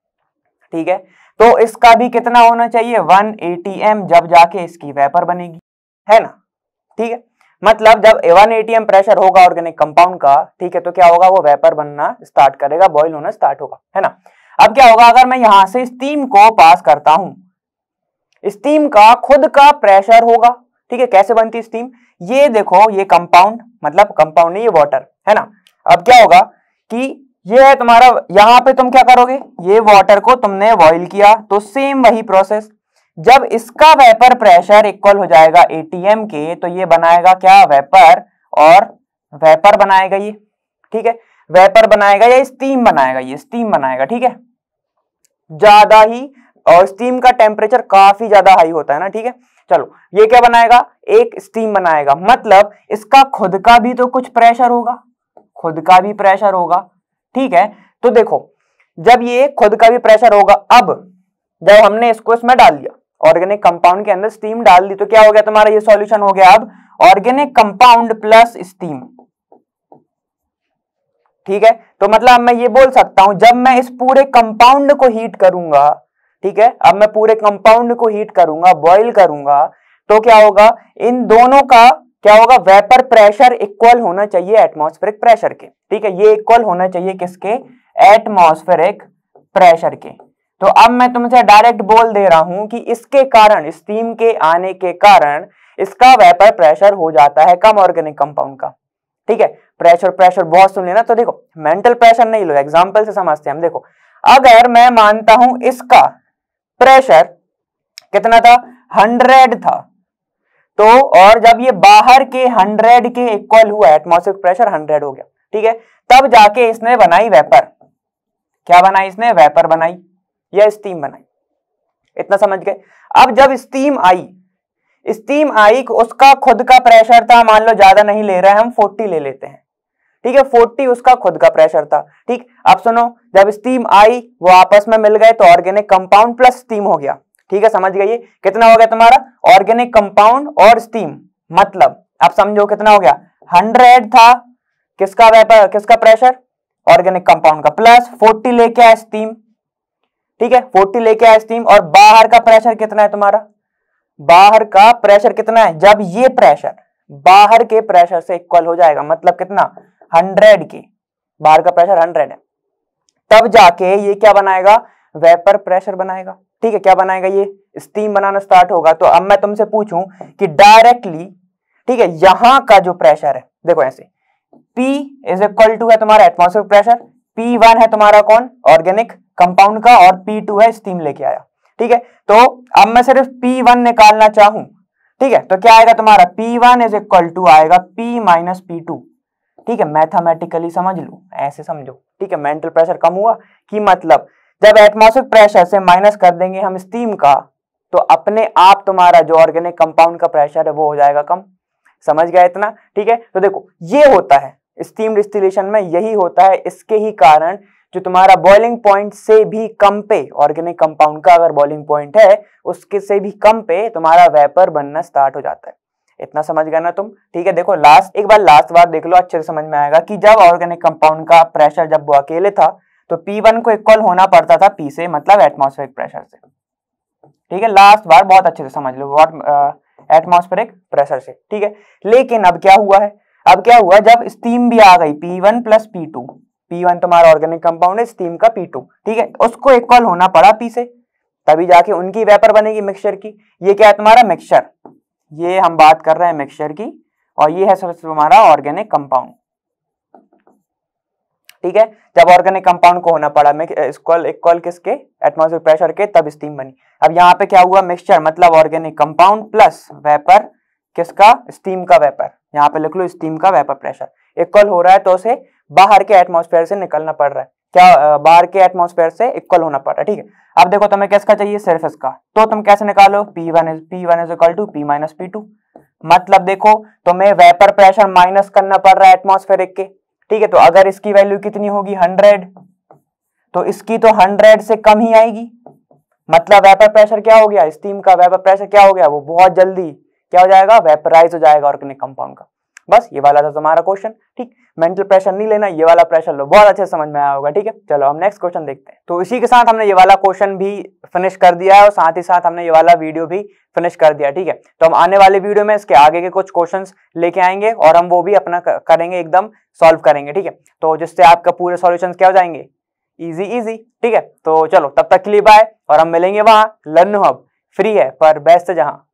ठीक है, तो इसका भी कितना होना चाहिए, वन एटी एम, जब जाके इसकी वेपर बनेगी, है ना, ठीक है। मतलब जब वन एटी एम प्रेशर होगा ऑर्गेनिक कंपाउंड का, ठीक है, तो क्या होगा, वो वेपर बनना स्टार्ट करेगा, बॉईल होना स्टार्ट होगा, है ना। अब क्या होगा, अगर मैं यहां से स्टीम को पास करता हूं, स्टीम का खुद का प्रेशर होगा, ठीक है, कैसे बनती है स्टीम, ये देखो, ये कंपाउंड, मतलब कंपाउंड नहीं, ये वाटर है ना। अब क्या होगा कि ये है तुम्हारा, यहां पे तुम क्या करोगे, ये वाटर को तुमने बॉईल किया, तो सेम वही प्रोसेस, जब इसका वेपर प्रेशर इक्वल हो जाएगा एटी एम के, तो ये बनाएगा क्या, वेपर, और वेपर बनाएगा ये, ठीक है, वेपर बनाएगा या स्टीम बनाएगा, ये स्टीम बनाएगा, ठीक है, ज्यादा ही, और स्टीम का टेम्परेचर काफी ज्यादा हाई होता है ना, ठीक है। चलो ये क्या बनाएगा, एक स्टीम बनाएगा, मतलब इसका खुद का भी तो कुछ प्रेशर होगा, खुद का भी प्रेशर होगा, ठीक है। तो देखो जब ये खुद का भी प्रेशर होगा, अब जब हमने इसको इसमें डाल दिया, ऑर्गेनिक कंपाउंड के अंदर स्टीम डाल दी, तो क्या हो गया तुम्हारा, ये सॉल्यूशन हो गया अब ऑर्गेनिक कंपाउंड प्लस स्टीम, ठीक है। तो मतलब मैं ये बोल सकता हूं, जब मैं इस पूरे कंपाउंड को हीट करूंगा, ठीक है, अब मैं पूरे कंपाउंड को हीट करूंगा, बॉईल करूंगा, तो क्या होगा, इन दोनों का क्या होगा, वेपर प्रेशर इक्वल होना चाहिए एटमॉस्फेरिक प्रेशर के, ठीक है, ये इक्वल होना चाहिए किसके, एटमॉस्फेरिक प्रेशर के। तो अब मैं तुमसे डायरेक्ट बोल दे रहा हूं कि इसके कारण, स्टीम के आने के कारण इसका वेपर प्रेशर हो जाता है कम ऑर्गेनिक कंपाउंड का, ठीक है। प्रेशर प्रेशर बहुत सुन लेना, तो देखो मेंटल प्रेशर नहीं लो, एग्जांपल से समझते हैं हम। देखो अगर मैं मानता हूं इसका प्रेशर कितना था, हंड्रेड था, तो और जब ये बाहर के हंड्रेड के इक्वल हुआ, एटमॉस्फेरिक प्रेशर हंड्रेड हो गया, ठीक है, तब जाके इसने बनाई वेपर, क्या बनाई इसने, वेपर बनाई या स्टीम बनाई, इतना समझ गए। अब जब स्टीम आई, स्टीम आई, उसका खुद का प्रेशर था, मान लो ज्यादा नहीं ले रहे हैं हम, फोर्टी ले लेते हैं, ठीक है, फोर्टी उसका खुद का प्रेशर था, ठीक। अब सुनो, जब स्टीम आई, वो आपस में मिल गए, तो ऑर्गेनिक कंपाउंड प्लस स्टीम हो गया, ठीक है, समझ गए, कितना हो गया तुम्हारा, ऑर्गेनिक कंपाउंड और स्टीम, मतलब अब समझो कितना हो गया, हंड्रेड था किसका वेपर, किसका प्रेशर, ऑर्गेनिक कंपाउंड का, प्लस फोर्टी लेके आया स्टीम, ठीक है, फोर्टी लेके आया स्टीम, और बाहर का प्रेशर कितना है तुम्हारा, बाहर का प्रेशर कितना है, जब ये प्रेशर बाहर के प्रेशर से इक्वल हो जाएगा, मतलब कितना, हंड्रेड के, बाहर का प्रेशर हंड्रेड है, तब जाके ये क्या बनाएगा, वेपर प्रेशर बनाएगा, ठीक है, क्या बनाएगा, ये स्टीम बनाना स्टार्ट होगा। तो अब मैं तुमसे पूछूं कि डायरेक्टली, ठीक है, यहां का जो प्रेशर है, देखो ऐसे, P इज इक्वल टू है तुम्हारा एटमॉस्फेरिक प्रेशर, P वन है तुम्हारा कौन, ऑर्गेनिक कंपाउंड का, और P टू है स्टीम लेके आया, ठीक है। तो अब मैं सिर्फ P वन निकालना चाहूं, ठीक है, तो क्या आएगा तुम्हारा, P one is equal to आएगा P माइनस पी टू, ठीक है, मैथमेटिकली समझ लो, ऐसे समझो, ठीक है। मेंटल प्रेशर कम हुआ कि मतलब जब एटमॉस्फेरिक प्रेशर से माइनस कर देंगे हम स्टीम का, तो अपने आप तुम्हारा जो ऑर्गेनिक कंपाउंड का प्रेशर है वो हो जाएगा कम, समझ गया इतना, ठीक है। तो देखो ये होता है, स्टीम डिस्टिलेशन में यही होता है। इसके ही कारण जो तुम्हारा बॉइलिंग पॉइंट से भी कम पे, ऑर्गेनिक कंपाउंड का अगर बॉइलिंग पॉइंट है उसके से भी कम पे तुम्हारा वेपर बनना स्टार्ट हो जाता है। इतना समझ गए ना तुम? ठीक है, देखो लास्ट एक बार लास्ट बार देख लो, अच्छे से समझ में आएगा कि जब ऑर्गेनिक कंपाउंड का प्रेशर जब वो अकेले था तो पी वन को इक्वल होना पड़ता था P से, मतलब एटमॉस्फेरिक प्रेशर से। ठीक है, लास्ट बार बहुत अच्छे से समझ लो, व्हाट एटमॉस्फेरिक प्रेशर से। ठीक है, लेकिन अब क्या हुआ है, अब क्या हुआ जब स्टीम भी आ गई P one plus P two, P one तुम्हारा ऑर्गेनिक कंपाउंड है, स्टीम का P टू, ठीक है, उसको इक्वल होना पड़ा P से, तभी जाके उनकी वेपर बनेगी मिक्सचर की। ये क्या है तुम्हारा मिक्सचर, ये हम बात कर रहे हैं मिक्सचर की, और ये है सबसे तुम्हारा ऑर्गेनिक कंपाउंड। ठीक है, जब ऑर्गेनिक कंपाउंड को होना पड़ा इक्वल इक्वल किसके, एटमॉस्फेरिक प्रेशर के, तब स्टीम बनी। अब यहाँ पे क्या हुआ, मिक्सचर मतलब ऑर्गेनिक कंपाउंड प्लस वेपर किसका, स्टीम का वेपर, यहाँ पे लिख लो स्टीम का वेपर प्रेशर इक्वल हो रहा है, तो उसे बाहर के एटमॉस्फेयर से निकलना पड़ रहा है, क्या बाहर के एटमॉस्फेयर से इक्वल होना पड़ रहा है। ठीक है, अब देखो तुम्हें किसका चाहिए, सिर्फ इसका, तो तुम कैसे निकालो, P one is P one is equal to P minus P two, मतलब देखो तुम्हें वेपर प्रेशर माइनस करना पड़ रहा है एटमॉस्फेरिक के। ठीक है, तो अगर इसकी वैल्यू कितनी होगी हंड्रेड, तो इसकी तो हंड्रेड से कम ही आएगी, मतलब वेपर प्रेशर क्या हो गया, स्टीम का वेपर प्रेशर क्या हो गया, वो बहुत जल्दी क्या हो जाएगा, वेपराइज हो जाएगा ऑर्गेनिक कंपाउंड का। बस ये वाला था तुम्हारा क्वेश्चन। ठीक, मेंटल प्रेशर नहीं लेना, ये वाला प्रेशर लो, बहुत अच्छे समझ में आया होगा। ठीक है, चलो हम नेक्स्ट क्वेश्चन देखते हैं। तो इसी के साथ हमने ये वाला क्वेश्चन भी फिनिश कर दिया है और साथ ही साथ हमने ये वाला वीडियो भी फिनिश कर दिया। ठीक है, तो हम आने वाले वीडियो में इसके आगे के कुछ क्वेश्चंस लेके आएंगे और हम वो भी अपना करेंगे, एकदम सॉल्व करेंगे। ठीक है, तो जिससे आपका पूरे सॉल्यूशंस क्या हो जाएंगे, इजी इजी। ठीक है, तो चलो तब तक के लिए बाय, और हम मिलेंगे वहां, लर्न हब फ्री है पर बेस्ट जहां।